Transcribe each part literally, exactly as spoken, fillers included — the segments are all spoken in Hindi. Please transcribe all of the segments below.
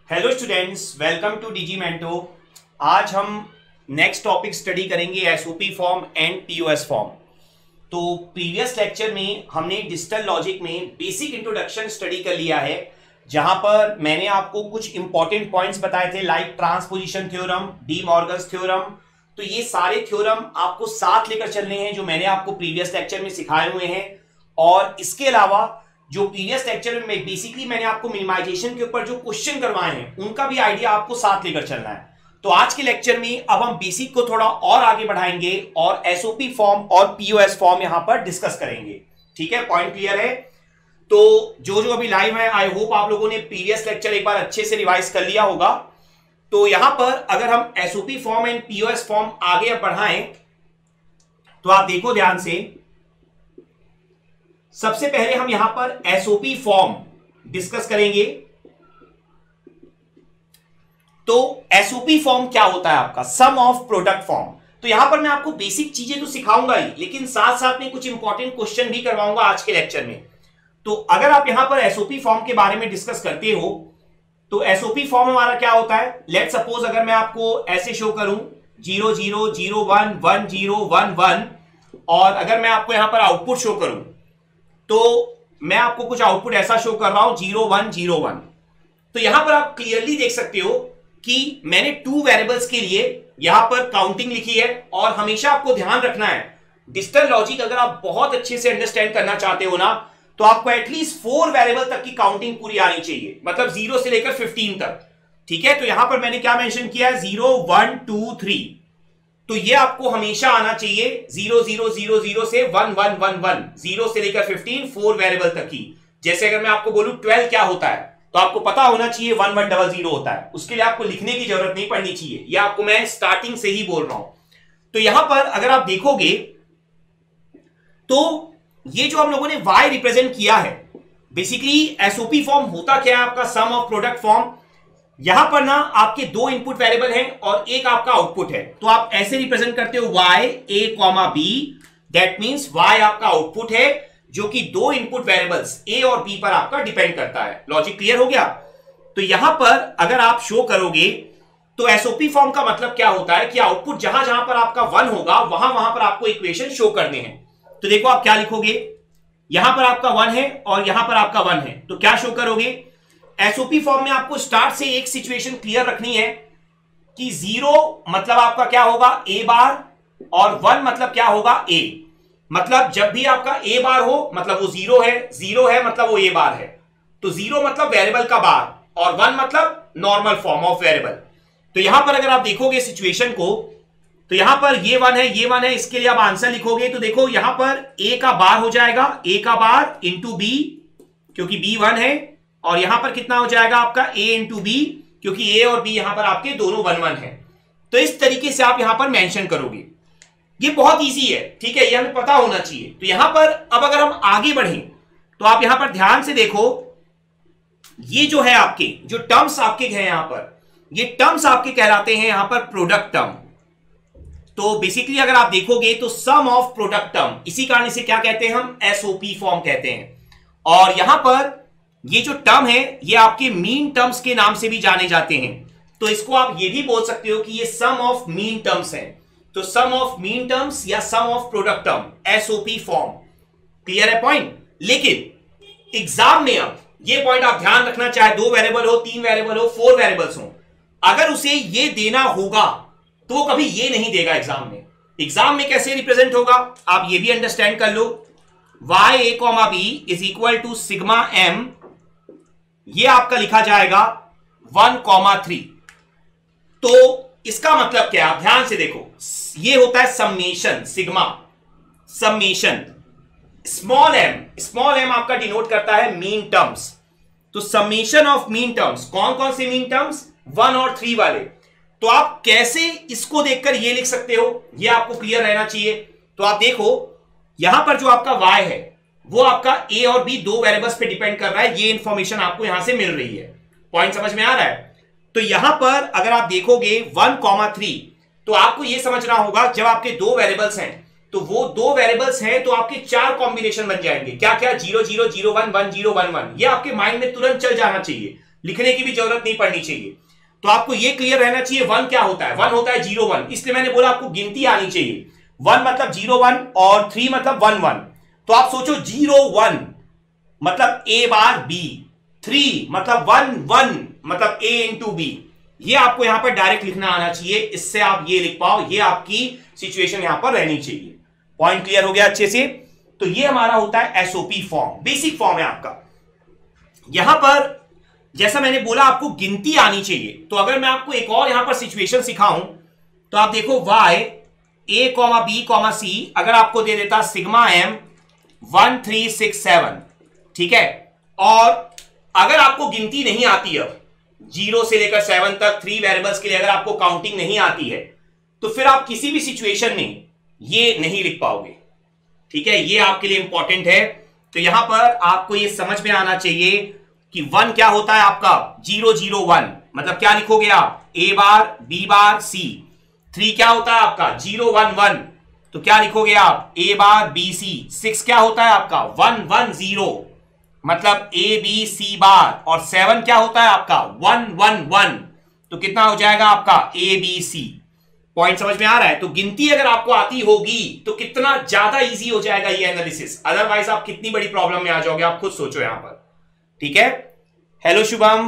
Hello students, welcome to Digimento. आज हम नेक्स्ट टॉपिक स्टडी करेंगे SOP form and POS form. तो प्रीवियस लेक्चर में हमने डिजिटल लॉजिक में बेसिक इंट्रोडक्शन स्टडी कर लिया है, जहां पर मैंने आपको कुछ इंपॉर्टेंट पॉइंट्स बताए थे like transposition theorem, De Morgan's theorem. तो ये सारे थ्योरम आपको साथ लेकर चलने हैं जो मैंने आपको प्रीवियस लेक्चर में सिखाए हुए हैं। और इसके अलावा जो प्रीवियस लेक्चर में बेसिकली मैंने आपको मिनिमाइजेशन के ऊपर जो क्वेश्चन करवाए हैं उनका भी आइडिया आपको साथ लेकर चलना है। तो आज के लेक्चर में अब हम बेसिक को थोड़ा और आगे बढ़ाएंगे और एसओपी फॉर्म और पीओएस फॉर्म यहां पर डिस्कस करेंगे। ठीक है, पॉइंट क्लियर है? तो जो जो अभी लाइव है, आई होप आप लोगों ने प्रीवियस लेक्चर एक बार अच्छे से रिवाइज कर लिया होगा। तो यहां पर अगर हम SOP form and POS form आगे बढ़ाएं तो आप देखो ध्यान से। सबसे पहले हम यहां पर एसओपी फॉर्म डिस्कस करेंगे। तो एसओपी फॉर्म क्या होता है? आपका सम ऑफ प्रोडक्ट फॉर्म। तो यहां पर मैं आपको बेसिक चीजें तो सिखाऊंगा ही, लेकिन साथ साथ में कुछ इंपॉर्टेंट क्वेश्चन भी करवाऊंगा आज के लेक्चर में। तो अगर आप यहां पर एसओपी फॉर्म के बारे में डिस्कस करते हो तो एसओपी फॉर्म हमारा क्या होता है? लेट सपोज अगर मैं आपको ऐसे शो करूं zero zero zero one one zero one one, और अगर मैं आपको यहां पर आउटपुट शो करूं तो मैं आपको कुछ आउटपुट ऐसा शो कर रहा हूं जीरो वन जीरो वन। तो यहां पर आप क्लियरली देख सकते हो कि मैंने टू वेरिएबल्स के लिए यहां पर काउंटिंग लिखी है। और हमेशा आपको ध्यान रखना है, डिजिटल लॉजिक अगर आप बहुत अच्छे से अंडरस्टैंड करना चाहते हो ना, तो आपको एटलीस्ट फोर वेरिएबल तक की काउंटिंग पूरी आनी चाहिए, मतलब जीरो से लेकर फिफ्टीन तक। ठीक है, तो यहां पर मैंने क्या मेंशन किया है? Zero one two three. तो ये आपको हमेशा आना चाहिए जीरो जीरो जीरो जीरो से one one one one, zero से लेकर फिफ्टीन, फोर वेरिएबल तक की। जैसे अगर मैं आपको बोलूं ट्वेल्व क्या होता है, तो आपको पता होना चाहिए वन वन डबल जीरो होता है। उसके लिए आपको लिखने की जरूरत नहीं पड़नी चाहिए, ये आपको मैं स्टार्टिंग से ही बोल रहा हूं। तो यहां पर अगर आप देखोगे तो ये जो हम लोगों ने y रिप्रेजेंट किया है, बेसिकली एसओपी फॉर्म होता क्या है? आपका सम ऑफ प्रोडक्ट फॉर्म। यहां पर ना आपके दो इनपुट वेरिएबल हैं और एक आपका आउटपुट है, तो आप ऐसे रिप्रेजेंट करते हो y a comma b। That means y आपका आउटपुट है जो कि दो इनपुट वेरिएबल्स a और b पर आपका डिपेंड करता है। लॉजिक क्लियर हो गया? तो यहां पर अगर आप शो करोगे तो एसओपी फॉर्म का मतलब क्या होता है कि आउटपुट जहां जहां पर आपका वन होगा वहां वहां पर आपको इक्वेशन शो करने हैं। तो देखो आप क्या लिखोगे, यहां पर आपका वन है और यहां पर आपका वन है, तो क्या शो करोगे? एसओपी फॉर्म में आपको स्टार्ट से एक सिचुएशन क्लियर रखनी है कि जीरो मतलब आपका क्या होगा? ए बार, और वन मतलब क्या होगा? ए। मतलब जब भी आपका ए बार हो मतलब वो जीरो है, जीरो है मतलब वो ए बार है। तो जीरो मतलब वेरिएबल का बार और वन मतलब नॉर्मल फॉर्म ऑफ वेरिएबल। तो यहां पर अगर आप देखोगे सिचुएशन को, तो यहां पर ये वन है, ये वन है, इसके लिए आप आंसर लिखोगे तो देखो यहां पर ए का बार हो जाएगा, ए का बार इंटू बी, क्योंकि बी वन है, और यहां पर कितना हो जाएगा आपका? a इंटू बी, क्योंकि a और b यहां पर आपके दोनों वन वन है। तो इस तरीके से आप यहां पर मेंशन करोगे। ये बहुत इजी है, ठीक है, ये हमें पता होना चाहिए। तो यहां पर अब अगर हम आगे बढ़ें तो आप यहां पर ध्यान से देखो, ये जो है आपके जो टर्म्स आपके हैं यहां पर, ये टर्म्स आपके कहलाते हैं यहां पर प्रोडक्ट टर्म। तो बेसिकली अगर आप देखोगे तो सम ऑफ प्रोडक्ट टर्म, इसी कारण इसे क्या कहते हैं? हम एसओपी फॉर्म कहते हैं। और यहां पर ये जो टर्म है ये आपके मीन टर्म्स के नाम से भी जाने जाते हैं। तो इसको आप ये भी बोल सकते हो कि ये सम ऑफ मीन टर्म्स है। तो सम ऑफ मीन टर्म्स या sum of product term, SOP form. Clear है पॉइंट? लेकिन एग्जाम में अब ये पॉइंट आप ध्यान रखना, चाहे दो वेरिएबल हो, तीन वेरिएबल हो, फोर वेरिएबल्स हो, अगर उसे ये देना होगा तो वो कभी ये नहीं देगा एग्जाम में। एग्जाम में कैसे रिप्रेजेंट होगा आप ये भी अंडरस्टैंड कर लो। y a comma b is equal to sigma m, ये आपका लिखा जाएगा वन कॉमा थ्री। तो इसका मतलब क्या? आप ध्यान से देखो, ये होता है summation, sigma summation. Small M, small M आपका डिनोट करता है मीन टर्म्स। तो समेशन ऑफ मीन टर्म्स, कौन कौन से मीन टर्म्स? वन और थ्री वाले। तो आप कैसे इसको देखकर ये लिख सकते हो, ये आपको क्लियर रहना चाहिए। तो आप देखो यहां पर जो आपका y है वो आपका a और b दो वेरिएबल्स पे डिपेंड कर रहा है, ये इंफॉर्मेशन आपको यहां से मिल रही है। पॉइंट समझ में आ रहा है? तो यहां पर अगर आप देखोगे वन कॉमा थ्री, तो आपको यह समझना होगा जब आपके दो वेरिएबल्स हैं तो वो दो वेरिएबल्स हैं तो आपके चार कॉम्बिनेशन बन जाएंगे। क्या क्या? Zero zero zero one one zero one one. ये आपके माइंड में तुरंत चल जाना चाहिए। लिखने की भी जरूरत नहीं पड़नी चाहिए। तो आपको ये क्लियर रहना चाहिए वन क्या होता है। वन होता है जीरो वन, इसलिए मैंने बोला आपको गिनती आनी चाहिए। वन मतलब जीरो वन और थ्री मतलब वन वन। तो आप सोचो जीरो वन मतलब ए बार बी, थ्री मतलब वन वन मतलब ए इंटू बी। ये आपको यहां पर डायरेक्ट लिखना आना चाहिए, इससे आप ये लिख पाओ, ये आपकी सिचुएशन यहां पर रहनी चाहिए। पॉइंट क्लियर हो गया अच्छे से। तो ये हमारा होता है एसओपी फॉर्म, बेसिक फॉर्म है आपका। यहां पर जैसा मैंने बोला आपको गिनती आनी चाहिए। तो अगर मैं आपको एक और यहां पर सिचुएशन सिखाऊं तो आप देखो y a comma B comma C अगर आपको दे देता sigma M one three six seven, ठीक है, और अगर आपको गिनती नहीं आती, अब जीरो से लेकर सेवन तक थ्री वेरिएबल्स के लिए अगर आपको काउंटिंग नहीं आती है तो फिर आप किसी भी सिचुएशन में ये नहीं लिख पाओगे, ठीक है। ये आपके लिए इंपॉर्टेंट है। तो यहां पर आपको ये समझ में आना चाहिए कि वन क्या होता है आपका जीरो जीरो वन, मतलब क्या लिखोगे आप ए बार बी बार सी। थ्री क्या होता है आपका जीरो वन वन, तो क्या लिखोगे आप ए बार बी सी। सिक्स क्या होता है आपका वन वन जीरो, मतलब ए बी सी बार। और सेवन क्या होता है आपका वन वन वन, तो कितना हो जाएगा आपका ए बी सी। पॉइंट समझ में आ रहा है। तो गिनती अगर आपको आती होगी तो कितना ज्यादा इजी हो जाएगा ये एनालिसिस, अदरवाइज आप कितनी बड़ी प्रॉब्लम में आ जाओगे, आप खुद सोचो यहां पर, ठीक है। हेलो शुभम।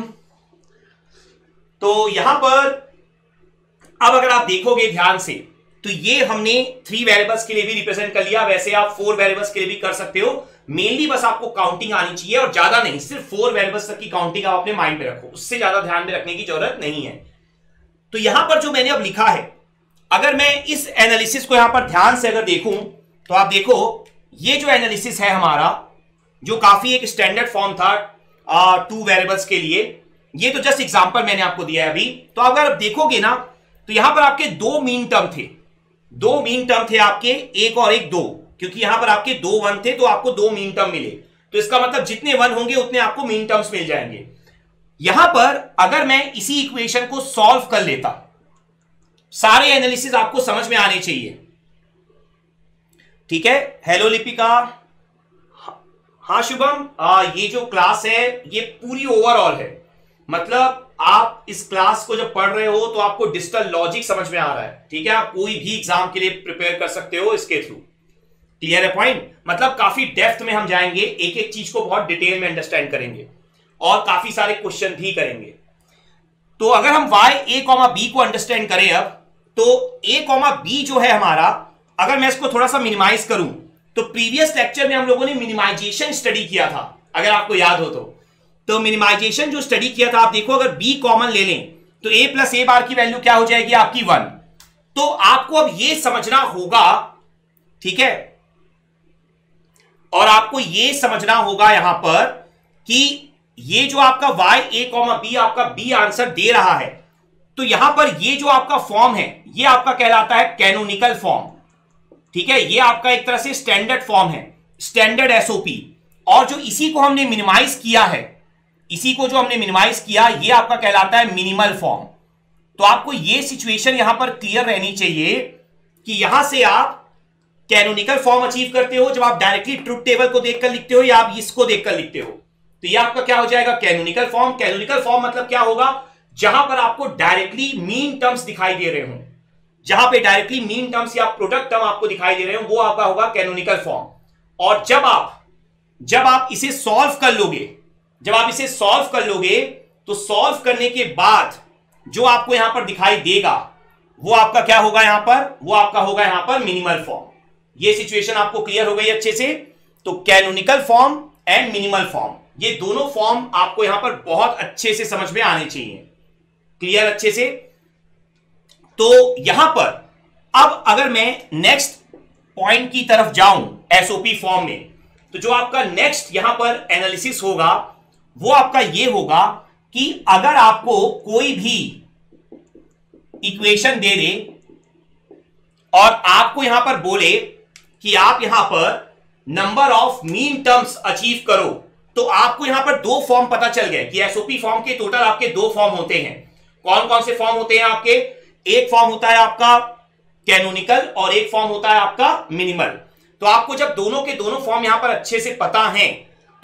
तो यहां पर अब अगर आप देखोगे ध्यान से तो ये हमने थ्री वेरिएबल्स के लिए भी रिप्रेजेंट कर लिया, वैसे आप फोर वेरिएबल्स के लिए भी कर सकते हो। मेनली बस आपको काउंटिंग आनी चाहिए और ज्यादा नहीं, सिर्फ फोर वेरिएबल्स तक की काउंटिंग आप अपने माइंड में रखो, उससे ज्यादा ध्यान में रखने की जरूरत नहीं है। तो यहां पर जो मैंने अब लिखा है, अगर मैं इस एनालिसिस को यहां पर ध्यान से अगर देखूं तो आप देखो ये जो एनालिसिस है हमारा, जो काफी एक स्टैंडर्ड फॉर्म था टू वेरिएबल्स के लिए, ये तो जस्ट एग्जांपल मैंने आपको दिया है अभी। तो अगर आप देखोगे ना तो यहां पर आपके दो मीन टर्म थे, दो मीन टर्म थे आपके, एक और एक दो, क्योंकि यहां पर आपके दो वन थे तो आपको दो मीन टर्म मिले। तो इसका मतलब जितने वन होंगे उतने आपको मीन टर्म्स मिल जाएंगे। यहां पर अगर मैं इसी इक्वेशन को सॉल्व कर लेता, सारे एनालिसिस आपको समझ में आने चाहिए, ठीक है। हेलो लिपिका। हाँ शुभम, ये जो क्लास है ये पूरी ओवरऑल है, मतलब आप इस क्लास को जब पढ़ रहे हो तो आपको डिजिटल लॉजिक समझ में आ रहा है, ठीक है। आप कोई भी एग्जाम के लिए प्रिपेयर कर सकते हो इसके थ्रू। क्लियर है पॉइंट। मतलब काफी डेप्थ में हम जाएंगे, एक एक चीज को बहुत डिटेल में अंडरस्टैंड करेंगे और काफी सारे क्वेश्चन भी करेंगे। तो अगर हम y a कॉमा b को अंडरस्टैंड करें अब, तो a कॉमा b जो है हमारा, अगर मैं इसको थोड़ा सा मिनिमाइज करूं तो प्रीवियस लेक्चर में हम लोगों ने मिनिमाइजेशन स्टडी किया था, अगर आपको याद हो तो। तो मिनिमाइजेशन जो स्टडी किया था, आप देखो अगर b कॉमन ले लें तो a प्लस ए बार की वैल्यू क्या हो जाएगी आपकी वन। तो आपको अब ये समझना होगा, ठीक है, और आपको ये समझना होगा यहां पर कि ये जो आपका y a कॉमा b आपका b आंसर दे रहा है, तो यहां पर ये जो आपका फॉर्म है ये आपका कहलाता है कैनोनिकल फॉर्म, ठीक है। ये आपका एक तरह से स्टैंडर्ड फॉर्म है, स्टैंडर्ड एसओपी। और जो इसी को हमने मिनिमाइज किया है, इसी को जो हमने मिनिमाइज किया, ये आपका कहलाता है मिनिमल फॉर्म। तो आपको ये सिचुएशन यहां पर क्लियर रहनी चाहिए कि यहां से आप कैनोनिकल फॉर्म अचीव करते हो जब आप डायरेक्टली ट्रुथ टेबल को देखकर लिखते हो या आप इसको देखकर लिखते हो, तो ये आपका क्या हो जाएगा कैनोनिकल फॉर्म। कैनोनिकल फॉर्म मतलब क्या होगा, जहां पर आपको डायरेक्टली मीन टर्म्स दिखाई दे रहे हो, जहां पे डायरेक्टली मीन टर्म्स या प्रोडक्ट टर्म आपको दिखाई दे रहे हो, वो आपका होगा कैनोनिकल फॉर्म। और जब आप जब आप इसे सॉल्व कर लोगे जब आप इसे सॉल्व कर लोगे तो सॉल्व करने के बाद जो आपको यहां पर दिखाई देगा वो आपका क्या होगा, यहां पर वो आपका होगा यहां पर मिनिमल फॉर्म। ये सिचुएशन आपको क्लियर हो गई अच्छे से। तो canonical form and minimal form, ये दोनों फॉर्म आपको यहां पर बहुत अच्छे से समझ में आने चाहिए, क्लियर अच्छे से। तो यहां पर अब अगर मैं नेक्स्ट पॉइंट की तरफ जाऊं एसओपी फॉर्म में, तो जो आपका नेक्स्ट यहां पर एनालिसिस होगा वो आपका ये होगा कि अगर आपको कोई भी इक्वेशन दे दे और आपको यहां पर बोले कि आप यहां पर number of mean terms achieve करो, तो आपको यहां पर दो फॉर्म पता चल गए कि एसओपी फॉर्म के टोटल आपके दो फॉर्म होते हैं। कौन कौन से फॉर्म होते हैं आपके, एक फॉर्म होता है आपका कैनोनिकल और एक फॉर्म होता है आपका मिनिमल। तो आपको जब दोनों के दोनों फॉर्म यहां पर अच्छे से पता है तो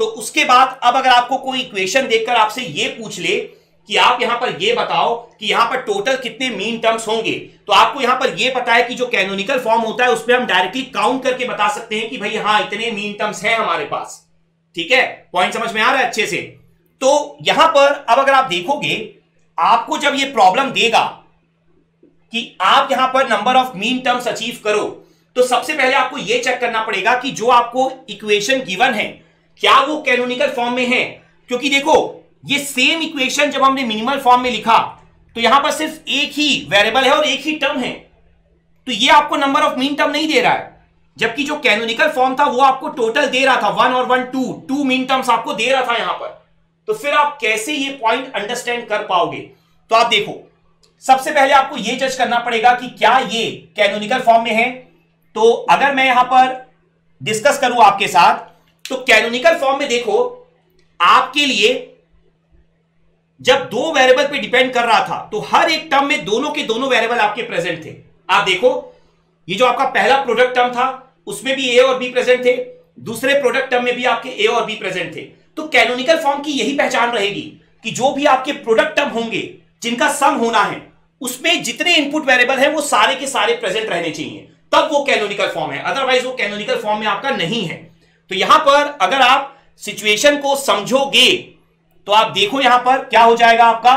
तो उसके बाद अब अगर आपको कोई इक्वेशन देखकर आपसे ये पूछ ले कि आप यहां पर ये बताओ कि यहां पर टोटल कितने मीन टर्म्स होंगे, तो आपको यहां पर ये पता है कि जो कैनोनिकल फॉर्म होता है उस पर हम डायरेक्टली काउंट करके बता सकते हैं कि भाई हाँ इतने मीन टर्म्स हैं हमारे पास। ठीक है, पॉइंट समझ में आ रहा है अच्छे से। तो यहां पर अब अगर आप देखोगे, आपको जब ये प्रॉब्लम देगा कि आप यहां पर number of mean terms achieve करो, तो सबसे पहले आपको यह चेक करना पड़ेगा कि जो आपको इक्वेशन गिवन है क्या वो कैनोनिकल फॉर्म में है। क्योंकि देखो ये सेम इक्वेशन जब हमने मिनिमल फॉर्म में लिखा तो यहां पर सिर्फ एक ही वेरिएबल है और एक ही टर्म है, तो ये आपको नंबर ऑफ मीन टर्म नहीं दे रहा है। जबकि जो कैनोनिकल फॉर्म था वो आपको टोटल दे रहा था, वन और one two two mean terms आपको दे रहा था यहां पर। तो फिर आप कैसे ये पॉइंट अंडरस्टैंड कर पाओगे? तो आप देखो, सबसे पहले आपको ये जज करना पड़ेगा कि क्या ये कैनोनिकल फॉर्म में है। तो अगर मैं यहां पर डिस्कस करूं आपके साथ, तो कैनोनिकल फॉर्म में देखो आपके लिए जब दो वेरिएबल पे डिपेंड कर रहा था तो हर एक टर्म में दोनों के दोनों वेरिएबल आपके प्रेजेंट थे। आप देखो ये जो आपका पहला प्रोडक्ट टर्म था उसमें भी ए और बी प्रेजेंट थे, दूसरे प्रोडक्ट टर्म में भी आपके ए और बी प्रेजेंट थे। तो कैनोनिकल फॉर्म की यही पहचान रहेगी कि जो भी आपके प्रोडक्ट टर्म होंगे जिनका सम होना है उसमें जितने इनपुट वेरिएबल हैं वो सारे के सारे प्रेजेंट रहने चाहिए, तब वो कैनोनिकल फॉर्म है। अदरवाइज वो कैनोनिकल फॉर्म में आपका नहीं है। तो यहां पर अगर आप सिचुएशन को समझोगे तो आप देखो यहां पर क्या हो जाएगा, आपका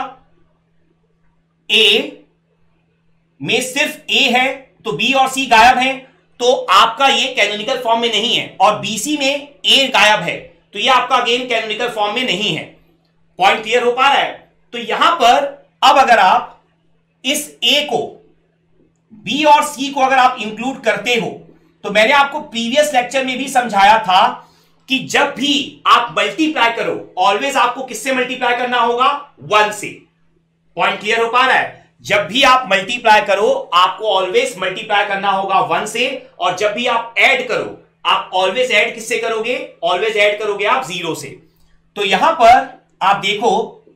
ए में सिर्फ ए है तो बी और सी गायब है, तो आपका ये कैनोनिकल फॉर्म में नहीं है। और बीसी में ए गायब है तो ये आपका अगेन कैनोनिकल फॉर्म में नहीं है। पॉइंट क्लियर हो पा रहा है? तो यहां पर अब अगर आप इस ए को, बी और सी को अगर आप इंक्लूड करते हो, तो मैंने आपको प्रीवियस लेक्चर में भी समझाया था कि जब भी आप मल्टीप्लाई करो ऑलवेज आपको किससे मल्टीप्लाई करना होगा? वन से। पॉइंट क्लियर हो पा रहा है? जब भी आप मल्टीप्लाई करो आपको ऑलवेज मल्टीप्लाई करना होगा वन से, और जब भी आप ऐड करो आप ऑलवेज ऐड किससे करोगे? ऑलवेज ऐड करोगे आप जीरो से। तो यहां पर आप देखो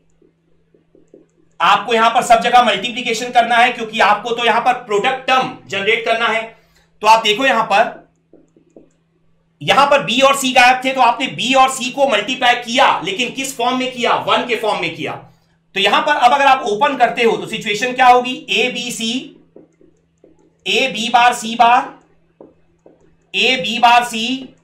आपको यहां पर सब जगह मल्टीप्लीकेशन करना है क्योंकि आपको तो यहां पर प्रोडक्ट टर्म जनरेट करना है। तो आप देखो यहां पर यहां पर बी और सी गायब थे तो आपने बी और सी को मल्टीप्लाई किया, लेकिन किस फॉर्म में किया? वन के फॉर्म में किया। तो यहां पर अब अगर आप ओपन करते हो तो सिचुएशन क्या होगी? A B C, A B bar C bar, A B bar C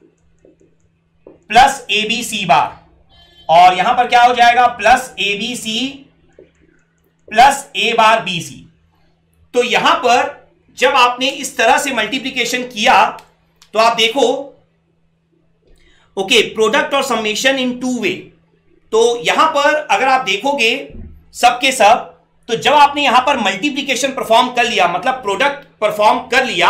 plus A B C bar, और यहां पर क्या हो जाएगा? Plus A B C plus A bar B C. तो यहां पर जब आपने इस तरह से मल्टीप्लीकेशन किया तो आप देखो ओके प्रोडक्ट और समेशन इन टू वे। तो यहां पर अगर आप देखोगे सब के सब, तो जब आपने यहां पर मल्टीप्लीकेशन परफॉर्म कर लिया, मतलब प्रोडक्ट परफॉर्म कर लिया,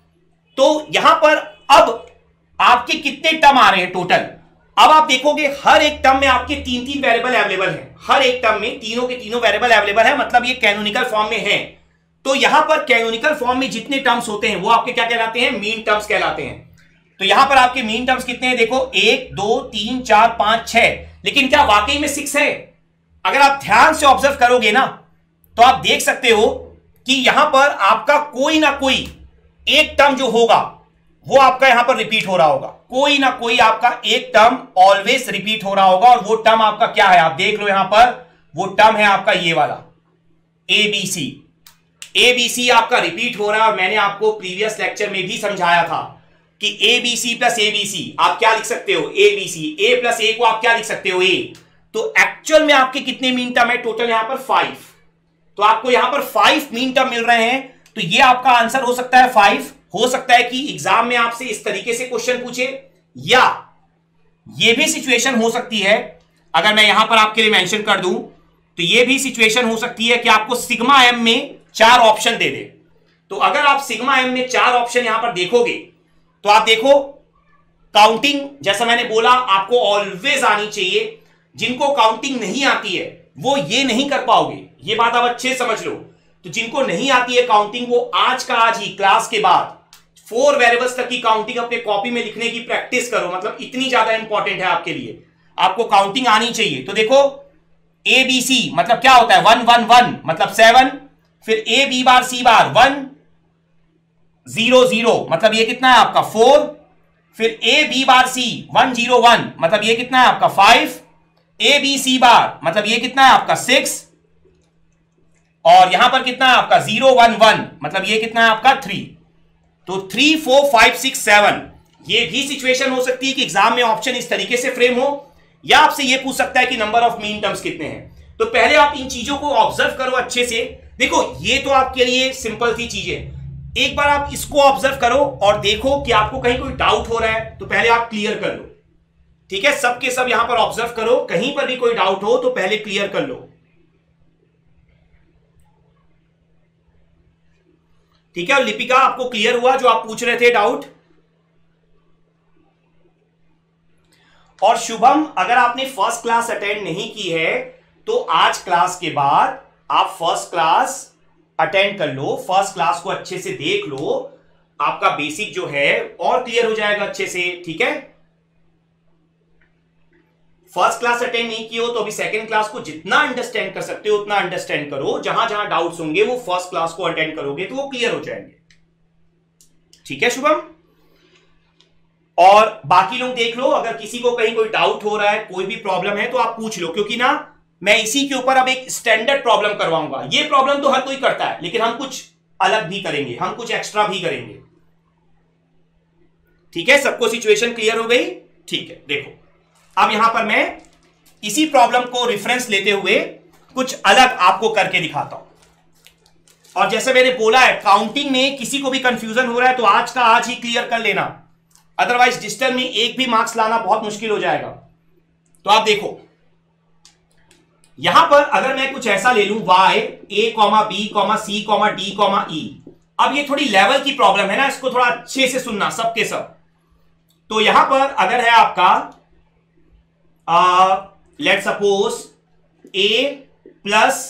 तो यहां पर अब आपके कितने टर्म आ रहे हैं टोटल? अब आप देखोगे हर एक टर्म में आपके तीन तीन वेरिएबल अवेलेबल हैं। हर एक टर्म में तीनों के तीनों वेरिएबल अवेलेबल है, मतलब ये कैनोनिकल फॉर्म में है। तो यहां पर कैनोनिकल फॉर्म में जितने टर्म्स होते हैं वो आपके क्या कहलाते हैं? मीन टर्म्स कहलाते हैं। तो यहां पर आपके मीन टर्म्स कितने हैं? देखो एक दो तीन चार पांच छह, लेकिन क्या वाकई में सिक्स है? अगर आप ध्यान से ऑब्जर्व करोगे ना तो आप देख सकते हो कि यहां पर आपका कोई ना कोई एक टर्म जो होगा वो आपका यहां पर रिपीट हो रहा होगा। कोई ना कोई आपका एक टर्म ऑलवेज रिपीट हो रहा होगा, और वो टर्म आपका क्या है? आप देख लो यहां पर वो टर्म है आपका ये वाला ए बी सी। ए बी सी आपका रिपीट हो रहा है, और मैंने आपको प्रीवियस लेक्चर में भी समझाया था कि A B C plus A B C आप क्या लिख सकते हो? ए बी सी। ए प्लस ए को आप क्या लिख सकते हो? ए। तो एक्चुअल में आपके कितने मीन टर्म है टोटल? यहां पर फाइव। तो आपको यहां पर फाइव मीन टर्म मिल रहे हैं। तो ये आपका आंसर हो सकता है फाइव। हो सकता है कि एग्जाम में आपसे इस तरीके से क्वेश्चन पूछे, या ये भी सिचुएशन हो सकती है, अगर मैं यहां पर आपके लिए मेंशन कर दूं तो ये भी सिचुएशन हो सकती है कि आपको सिग्मा एम में चार ऑप्शन दे दे। तो अगर आप सिग्मा एम में चार ऑप्शन यहां पर देखोगे तो आप देखो काउंटिंग, जैसा मैंने बोला आपको ऑलवेज आनी चाहिए। जिनको काउंटिंग नहीं आती है वो ये नहीं कर पाओगे, ये बात आप अच्छे समझ लो। तो जिनको नहीं आती है काउंटिंग वो आज का आज ही क्लास के बाद फोर वेरिएबल्स तक की काउंटिंग अपने कॉपी में लिखने की प्रैक्टिस करो, मतलब इतनी ज्यादा इंपॉर्टेंट है आपके लिए। आपको काउंटिंग आनी चाहिए। तो देखो ए बी सी मतलब क्या होता है? वन वन वन मतलब सेवन, फिर A B bar C bar one zero zero मतलब ये कितना है आपका? फोर, फिर A B bar C one zero one, मतलब ये कितना है आपका फाइव, ए बी सी बार मतलब ये कितना है आपका सिक्स, और यहां पर कितना है आपका जीरो वन वन, मतलब ये कितना है आपका थ्री। तो three four five six seven, ये भी सिचुएशन हो सकती है कि एग्जाम में ऑप्शन इस तरीके से फ्रेम हो, या आपसे ये पूछ सकता है कि नंबर ऑफ मीन टर्म्स कितने हैं। तो पहले आप इन चीजों को ऑब्जर्व करो अच्छे से। देखो ये तो आपके लिए सिंपल सी चीजें, एक बार आप इसको ऑब्जर्व करो और देखो कि आपको कहीं कोई डाउट हो रहा है तो पहले आप क्लियर कर लो। ठीक है, सब के सब यहां पर ऑब्जर्व करो, कहीं पर भी कोई डाउट हो तो पहले क्लियर कर लो। ठीक है, और लिपिका आपको क्लियर हुआ जो आप पूछ रहे थे डाउट? और शुभम, अगर आपने फर्स्ट क्लास अटेंड नहीं की है तो आज क्लास के बाद आप फर्स्ट क्लास अटेंड कर लो, फर्स्ट क्लास को अच्छे से देख लो, आपका बेसिक जो है और क्लियर हो जाएगा अच्छे से। ठीक है, फर्स्ट क्लास अटेंड नहीं की हो तो अभी सेकंड क्लास को जितना अंडरस्टैंड कर सकते हो उतना अंडरस्टैंड करो, जहां जहां डाउट्स होंगे वो फर्स्ट क्लास को अटेंड करोगे तो वो क्लियर हो जाएंगे। ठीक है शुभम, और बाकी लोग देख लो, अगर किसी को कहीं कोई डाउट हो रहा है, कोई भी प्रॉब्लम है तो आप पूछ लो, क्योंकि ना मैं इसी के ऊपर अब एक स्टैंडर्ड प्रॉब्लम करवाऊंगा। ये प्रॉब्लम तो हर कोई करता है, लेकिन हम कुछ अलग भी करेंगे, हम कुछ एक्स्ट्रा भी करेंगे। ठीक है, सबको सिचुएशन क्लियर हो गई? ठीक है, देखो अब यहां पर मैं इसी प्रॉब्लम को रेफरेंस लेते हुए कुछ अलग आपको करके दिखाता हूं। और जैसे मैंने बोला है, काउंटिंग में किसी को भी कंफ्यूजन हो रहा है तो आज का आज ही क्लियर कर लेना, अदरवाइज डिजिटल में एक भी मार्क्स लाना बहुत मुश्किल हो जाएगा। तो आप देखो यहां पर अगर मैं कुछ ऐसा ले लूं, y a comma B comma C comma D comma E, अब ये थोड़ी लेवल की प्रॉब्लम है ना, इसको थोड़ा अच्छे से सुनना सबके सब। तो यहां पर अगर है आपका let suppose a plus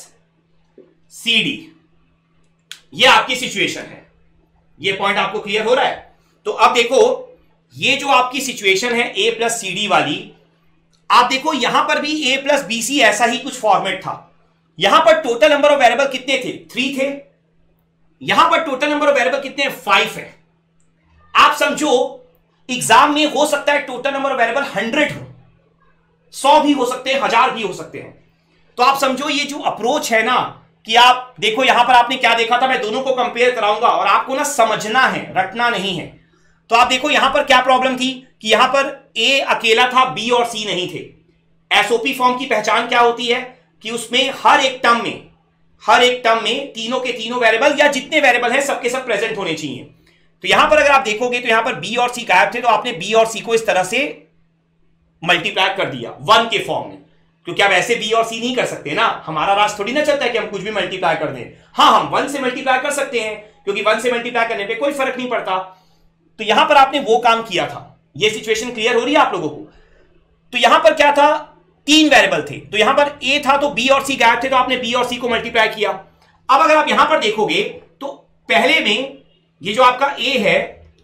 C D, ये आपकी सिचुएशन है, ये पॉइंट आपको क्लियर हो रहा है? तो अब देखो ये जो आपकी सिचुएशन है a प्लस सी डी वाली, आप देखो यहां पर भी a प्लस बी सी ऐसा ही कुछ फॉर्मेट था। यहां पर टोटल नंबर ऑफ वेरिएबल कितने थे? थ्री थे। यहां पर टोटल नंबर ऑफ वेरिएबल कितने हैं? फाइव है। आप समझो एग्जाम में हो सकता है total number of variable hundred हो, सौ भी हो सकते हैं, हजार भी हो सकते हैं। तो आप समझो ये जो अप्रोच है ना, कि आप देखो यहां पर आपने क्या देखा था, मैं दोनों को कंपेयर कराऊंगा और आपको ना समझना है, रटना नहीं है। तो आप देखो यहां पर क्या प्रॉब्लम थी कि यहां पर ए अकेला था, बी और सी नहीं थे। एसओपी फॉर्म की पहचान क्या होती है कि उसमें हर एक टर्म में हर एक टर्म में तीनों के तीनों वेरिएबल या जितने वेरिएबल हैं सबके सब प्रेजेंट होने चाहिए। तो यहां पर अगर आप देखोगे तो यहां पर बी और सी गायब थे, तो आपने बी और सी को इस तरह से मल्टीप्लाई कर दिया वन के फॉर्म में, क्योंकि आप ऐसे बी और सी नहीं कर सकते ना, हमारा राज थोड़ी ना चलता है कि हम कुछ भी मल्टीप्लाई कर दें। हाँ, हम वन से मल्टीप्लाई कर सकते हैं, क्योंकि वन से मल्टीप्लाई करने पर कोई फर्क नहीं पड़ता। तो यहां पर आपने वो काम किया था। ये सिचुएशन क्लियर हो रही है आप लोगों को? तो यहां पर क्या था, तीन वेरिएबल थे, तो यहां पर ए था तो बी और सी गायब थे, तो आपने बी और सी को मल्टीप्लाई किया। अब अगर आप यहां पर देखोगे तो पहले में ये जो आपका ए है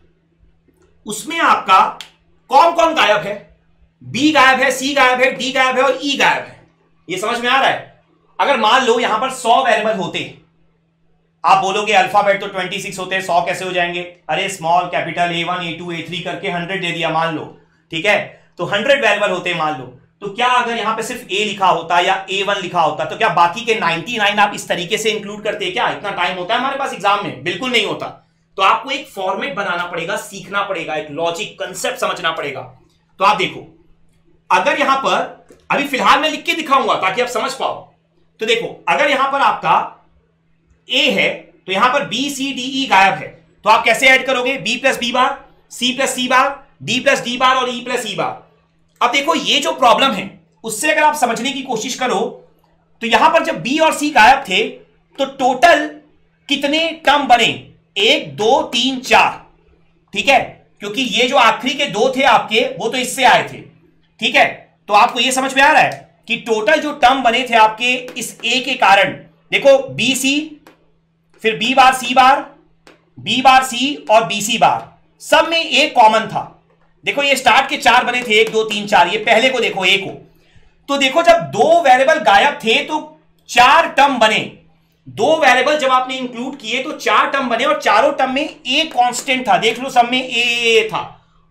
उसमें आपका कौन कौन गायब है? बी गायब है, सी गायब है, डी गायब है और ई गायब है। ये समझ में आ रहा है? अगर मान लो यहां पर सौ वेरिएबल होते, आप बोलोगे अल्फाबेट तो छब्बीस होते हैं, सौ कैसे हो जाएंगे? अरे small capital A one A two A three करके हंड्रेड दे दिया मान लो, ठीक है, तो हंड्रेड वेरिएबल होते मान लो। तो क्या अगर यहां पे सिर्फ ए लिखा होता या ए वन लिखा होता तो क्या बाकी के निन्यानवे आप इस तरीके से इंक्लूड करते? क्या इतना टाइम होता है हमारे पास एग्जाम में? बिल्कुल नहीं होता। तो आपको एक फॉर्मेट बनाना पड़ेगा, सीखना पड़ेगा, एक लॉजिक कंसेप्ट समझना पड़ेगा। तो आप देखो अगर यहां पर अभी फिलहाल मैं लिख के दिखाऊंगा ताकि आप समझ पाओ। तो देखो अगर यहां पर आपका ए है तो यहां पर बी सी डी ई गायब है, तो आप कैसे ऐड करोगे? B plus B bar, C plus C bar, D plus D bar और ई प्लस ई बार। अब देखो ये जो प्रॉब्लम है उससे अगर आप समझने की कोशिश करो तो यहां पर जब बी और सी गायब थे तो टोटल कितने टर्म बने? एक, दो, तीन, चार, ठीक है, क्योंकि ये जो आखिरी के दो थे आपके वो तो इससे आए थे, ठीक है। तो आपको ये समझ में आ रहा है कि टोटल जो टर्म बने थे आपके इस ए के कारण, देखो बी सी, फिर B bar C bar, B bar सी और बी सी बार, सब में ए कॉमन था। देखो ये स्टार्ट के चार बने थे, एक दो तीन चार, ये पहले को देखो ए को। तो देखो जब दो वेरिएबल गायब थे तो चार टर्म बने, दो वेरिएबल जब आपने इंक्लूड किए तो चार टर्म बने और चारों टर्म में ए कांस्टेंट था। देख लो सब में ए था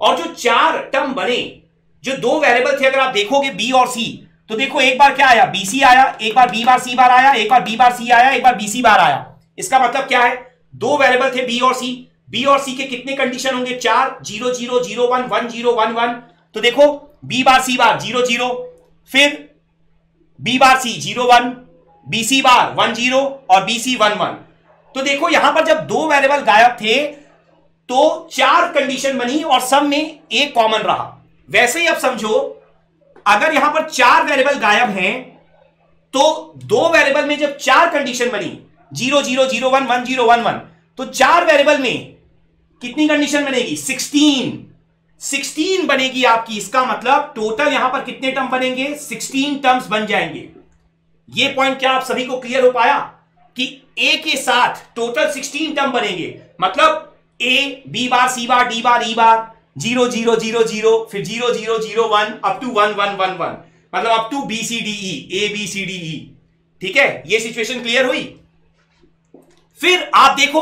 और जो चार टर्म बने, जो दो वेरिएबल थे, अगर आप देखोगे बी और सी, तो देखो एक बार क्या आया, बीसी आया, एक बार बी बार सी बार आया, एक बार बी बार सी आया, एक बार बीसी बार आया। इसका मतलब क्या है, दो वेरिएबल थे बी और सी, बी और सी के कितने कंडीशन होंगे, चार, zero zero zero one one zero one one. तो देखो B bar C bar zero zero, फिर B bar C zero one, B C bar one zero और बी सी वन वन। तो देखो यहां पर जब दो वेरिएबल गायब थे तो चार कंडीशन बनी और सब में एक कॉमन रहा। वैसे ही अब समझो, अगर यहां पर चार वेरिएबल गायब हैं तो दो वेरिएबल में जब चार कंडीशन बनी, zero zero zero one one zero one one, तो चार वेरिएबल में कितनी कंडीशन बनेगी, सिक्सटीन सिक्सटीन बनेगी आपकी। इसका मतलब टोटल यहां पर कितने टर्म बनेंगे, सिक्सटीन टर्म्स बन जाएंगे। ये पॉइंट क्या आप सभी को क्लियर हो पाया कि ए के साथ टोटल सिक्सटीन टर्म बनेंगे। मतलब A, B bar, C bar, D bar, E bar, zero zero zero zero, फिर zero zero zero one up to one one one one, मतलब up to B C D E, A B C D E. ठीक है, ये सिचुएशन क्लियर हुई। फिर आप देखो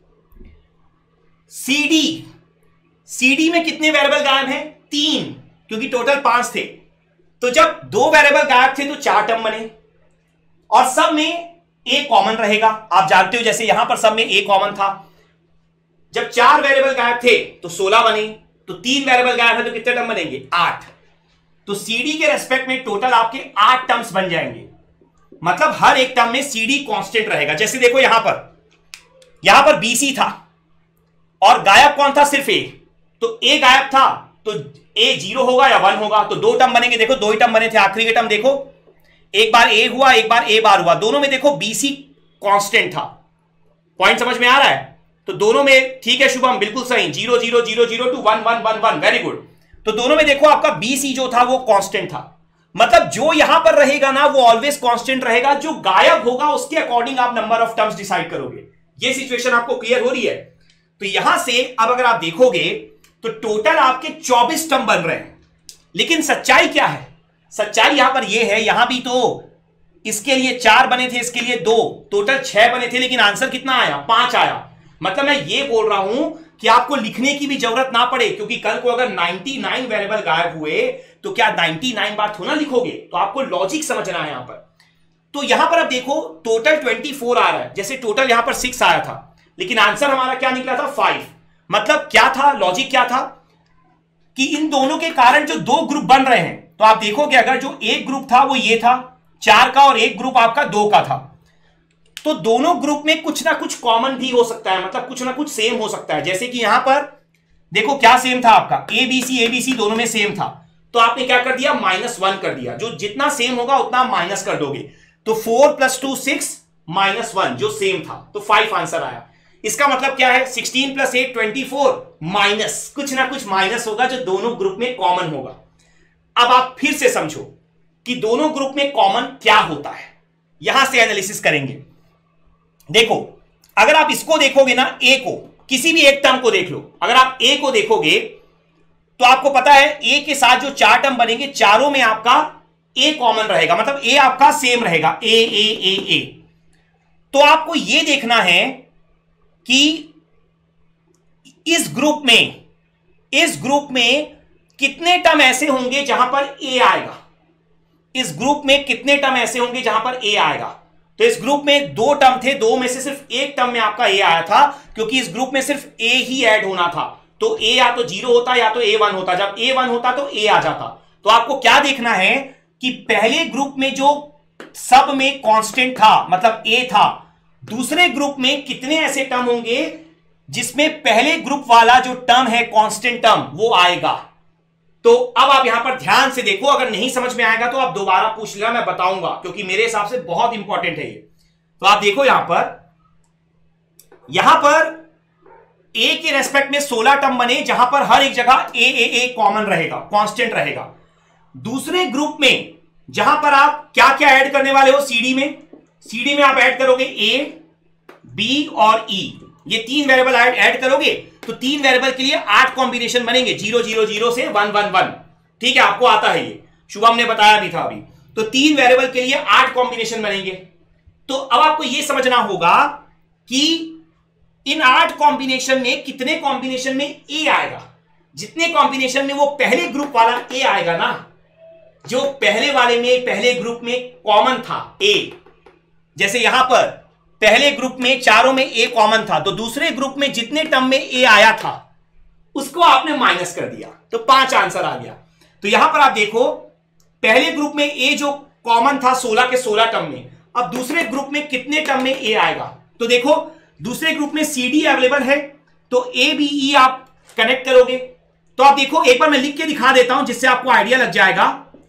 सीडी, सीडी में कितने वेरिएबल गायब हैं, तीन, क्योंकि टोटल पांच थे। तो जब दो वेरिएबल गायब थे तो चार टर्म बने और सब में ए कॉमन रहेगा। आप जानते हो जैसे यहां पर सब में ए कॉमन था। जब चार वेरिएबल गायब थे तो सोलह बने, तो तीन वेरिएबल गायब है तो कितने टर्म बनेंगे, आठ। तो सीडी के रेस्पेक्ट में टोटल आपके आठ टर्म्स बन जाएंगे। मतलब हर एक टर्म में सीडी कांस्टेंट रहेगा। जैसे देखो यहां पर यहां पर बीसी था और गायब कौन था, सिर्फ ए। तो ए गायब था तो ए जीरो होगा या वन होगा, तो दो टर्म बनेंगे। देखो दो ही टर्म बने थे, आखिरी के टर्म देखो, एक बार ए हुआ, एक बार ए बार हुआ, दोनों में देखो बीसी कांस्टेंट था। पॉइंट समझ में आ रहा है? तो दोनों में ठीक है शुभम, बिल्कुल सही, zero zero zero zero two one one one one, very good. तो दोनों में देखो आपका बीसी जो था वो कांस्टेंट था। मतलब जो यहां पर रहेगा ना वो ऑलवेज कांस्टेंट रहेगा, जो गायब होगा उसके अकॉर्डिंग आप नंबर ऑफ टर्म्स डिसाइड करोगे। ये सिचुएशन आपको क्लियर हो रही है? तो यहां से अब अगर आप देखोगे तो टोटल आपके चौबीस टर्म बन रहे हैं। लेकिन सच्चाई क्या है, सच्चाई यहां पर यह है, यहां भी तो इसके लिए चार बने थे, इसके लिए दो, टोटल छह बने थे, लेकिन आंसर कितना आया, पांच आया। मतलब मैं ये बोल रहा हूं कि आपको लिखने की भी जरूरत ना पड़े, क्योंकि कल को अगर निन्यानवे वेरिएबल गायब हुए तो क्या निन्यानवे बार थोड़ा लिखोगे, तो आपको लॉजिक समझना है यहां पर। तो यहां पर अब देखो टोटल चौबीस आ रहा है, जैसे टोटल यहां पर सिक्स आया था, लेकिन आंसर हमारा क्या निकला था, फाइव। मतलब क्या था, लॉजिक क्या था कि इन दोनों के कारण जो दो ग्रुप बन रहे हैं, तो आप देखोगे अगर जो एक ग्रुप था वो ये था चार का और एक ग्रुप आपका दो का था, तो दोनों ग्रुप में कुछ ना कुछ कॉमन भी हो सकता है, मतलब कुछ ना कुछ सेम हो सकता है। जैसे कि यहां पर देखो क्या सेम था आपका, ए बी सी, ए बी सी दोनों में सेम था, तो आपने क्या कर दिया, माइनस वन कर दिया। जो जितना सेम होगा उतना माइनस कर दोगे, तो four plus two six minus one जो सेम था, तो फाइव आंसर आया। इसका मतलब क्या है, sixteen plus eight twenty four, minus कुछ ना कुछ माइनस होगा जो दोनों ग्रुप में कॉमन होगा। अब आप फिर से समझो कि दोनों ग्रुप में कॉमन क्या होता है, यहां से एनालिसिस करेंगे। देखो अगर आप इसको देखोगे ना, ए को, किसी भी एक टर्म को देख लो, अगर आप ए को देखोगे तो आपको पता है ए के साथ जो चार टर्म बनेंगे चारों में आपका ए कॉमन रहेगा, मतलब ए आपका सेम रहेगा, ए ए ए ए। तो आपको यह देखना है कि इस ग्रुप में इस ग्रुप में कितने टर्म ऐसे होंगे जहां पर ए आएगा, इस ग्रुप में कितने टर्म ऐसे होंगे जहां पर ए आएगा। तो इस ग्रुप में दो टर्म थे, दो में से सिर्फ एक टर्म में आपका ए आया था, क्योंकि इस ग्रुप में सिर्फ ए ही ऐड होना था। तो ए या तो जीरो होता या तो ए वन होता, जब ए वन होता तो ए आ जाता। तो आपको क्या देखना है कि पहले ग्रुप में जो सब में कांस्टेंट था, मतलब ए था, दूसरे ग्रुप में कितने ऐसे टर्म होंगे जिसमें पहले ग्रुप वाला जो टर्म है कांस्टेंट टर्म वो आएगा। तो अब आप यहां पर ध्यान से देखो, अगर नहीं समझ में आएगा तो आप दोबारा पूछ लेना, मैं बताऊंगा, क्योंकि मेरे हिसाब से बहुत इंपॉर्टेंट है ये। तो आप देखो यहां पर यहां पर ए के रेस्पेक्ट में सोलह टर्म बने, जहां पर हर एक जगह ए ए ए कॉमन रहेगा, कांस्टेंट रहेगा। दूसरे ग्रुप में जहां पर आप क्या क्या ऐड करने वाले हो, सीडी में सीडी में आप ऐड करोगे ए, बी और ई, ये तीन वेरिएबल ऐड ऐड करोगे तो तीन वेरिएबल के लिए आठ कॉम्बिनेशन बनेंगे, जीरो जीरो जीरो से वन वन वन। ठीक है, आपको आता है ये, शुभम ने बताया भी था अभी। तो तीन वेरिएबल के लिए आठ कॉम्बिनेशन बनेंगे। तो अब आपको यह समझना होगा कि इन आठ कॉम्बिनेशन में कितने कॉम्बिनेशन में ए आएगा। जितने कॉम्बिनेशन में वो पहले ग्रुप वाला ए आएगा ना, जो पहले वाले में पहले ग्रुप में कॉमन था ए, जैसे यहां पर पहले ग्रुप में चारों में ए कॉमन था, तो दूसरे ग्रुप में जितने टर्म में ए आया था उसको आपने माइनस कर दिया, तो पांच आंसर आ गया। तो यहां पर आप देखो पहले ग्रुप में ए जो कॉमन था सोलह के सोलह टर्म में, अब दूसरे ग्रुप में कितने टर्म में ए आएगा, तो देखो दूसरे ग्रुप में सी डी अवेलेबल है, तो ए बी ई आप कनेक्ट करोगे, तो आप देखो एक बार मैं लिख के दिखा देता हूं जिससे आपको आइडिया लग जाएगा।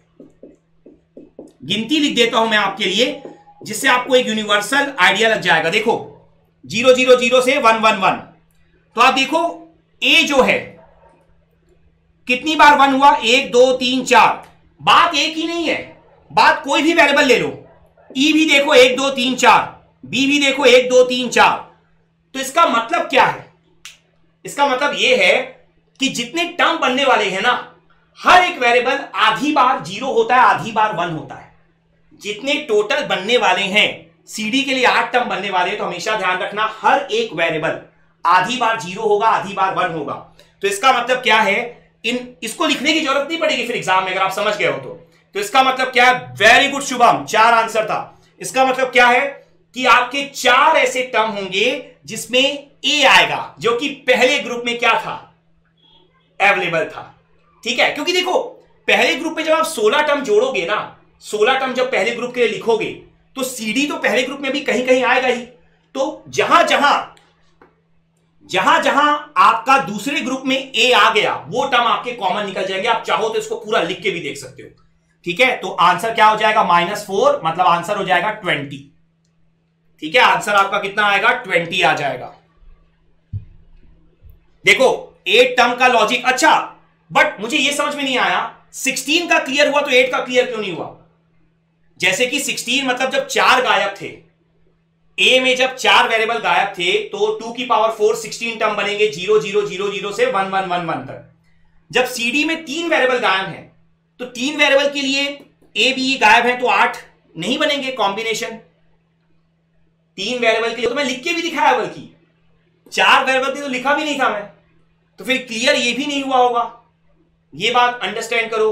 गिनती लिख देता हूं मैं आपके लिए जिससे आपको एक यूनिवर्सल आइडिया लग जाएगा। देखो जीरो जीरो जीरो से वन वन वन, तो आप देखो ए जो है कितनी बार वन हुआ, एक दो तीन चार, बात एक ही नहीं है, बात कोई भी वेरिएबल ले लो, ई भी देखो एक दो तीन चार, बी भी देखो एक दो तीन चार, तो इसका मतलब क्या है, इसका मतलब यह है कि जितने टर्म बनने वाले हैं ना, हर एक वेरिएबल आधी बार जीरो होता है, आधी बार वन होता है। जितने टोटल बनने वाले हैं, सीडी के लिए आठ टर्म बनने वाले हैं, तो हमेशा ध्यान रखना हर एक वेरिएबल आधी बार जीरो होगा, आधी बार वन होगा। तो इसका मतलब क्या है, इन इसको लिखने की जरूरत नहीं पड़ेगी फिर एग्जाम में, अगर आप समझ गए हो तो। तो इसका मतलब क्या है, वेरी गुड शुभम, चार आंसर था। इसका मतलब क्या है कि आपके चार ऐसे टर्म होंगे जिसमें ए आएगा, जो कि पहले ग्रुप में क्या था, अवेलेबल था। ठीक है, क्योंकि देखो पहले ग्रुप में जब आप सोलह टर्म जोड़ोगे ना, सोलह टर्म जब पहले ग्रुप के लिए लिखोगे, तो सीडी तो पहले ग्रुप में भी कहीं कहीं आएगा ही। तो जहां जहां जहां जहां आपका दूसरे ग्रुप में ए आ गया, वो टर्म आपके कॉमन निकल जाएंगे। आप चाहो तो इसको पूरा लिख के भी देख सकते हो। ठीक है, तो आंसर क्या हो जाएगा, माइनस फोर, मतलब आंसर हो जाएगा ट्वेंटी। ठीक है, आंसर आपका कितना आएगा, ट्वेंटी आ जाएगा। देखो एट टर्म का लॉजिक अच्छा, बट मुझे यह समझ में नहीं आया, सिक्सटीन का क्लियर हुआ तो एट का क्लियर क्यों नहीं हुआ। जैसे कि सिक्सटीन मतलब जब चार गायब थे, ए में जब चार वेरिएबल गायब थे, तो टू की पावर फोर सिक्सटीन टर्म बनेंगे, जीरो जीरो जीरो जीरो से वन वन वन वन तक। जब सीडी में तीन वेरिएबल गायब हैं, तो तीन वेरिएबल के लिए ए बी गायब है, तो आठ नहीं बनेंगे कॉम्बिनेशन। तीन वेरिएबल के लिए तो मैं लिख के भी दिखाया, बल्कि चार वेरिएबल के तो लिखा भी नहीं था मैं, तो फिर क्लियर ये भी नहीं हुआ होगा। ये बात अंडरस्टैंड करो।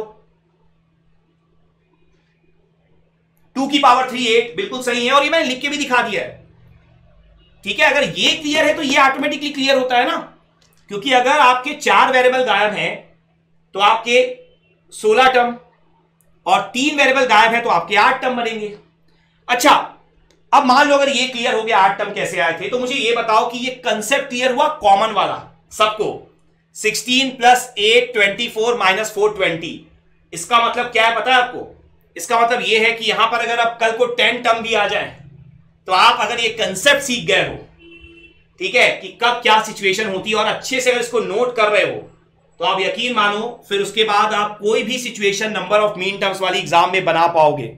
टू की पावर थ्री एट बिल्कुल सही है, और ये मैंने लिख के भी दिखा दिया है। ठीक है, अगर ये क्लियर है तो ये ऑटोमेटिकली क्लियर होता है ना, क्योंकि अगर आपके चार वेरिएबल गायब हैं तो आपके सोलह टर्म, और तीन वेरिएबल गायब है तो आपके आठ टर्म बनेंगे। अच्छा, अब मान लो अगर ये क्लियर हो गया आठ टर्म कैसे आए थे, तो मुझे ये बताओ कि ये कंसेप्ट क्लियर हुआ कॉमन वाला सबको, sixteen plus eight twenty four minus four twenty. इसका मतलब क्या है पता है आपको, इसका मतलब यह है कि यहां पर अगर आप कल को टेन टर्म भी आ जाए, तो आप अगर ये कंसेप्ट सीख गए हो, ठीक है, कि कब क्या सिचुएशन होती है, और अच्छे से अगर इसको नोट कर रहे हो, तो आप यकीन मानो फिर उसके बाद आप कोई भी situation number of mean terms वाली एग्जाम में बना पाओगे।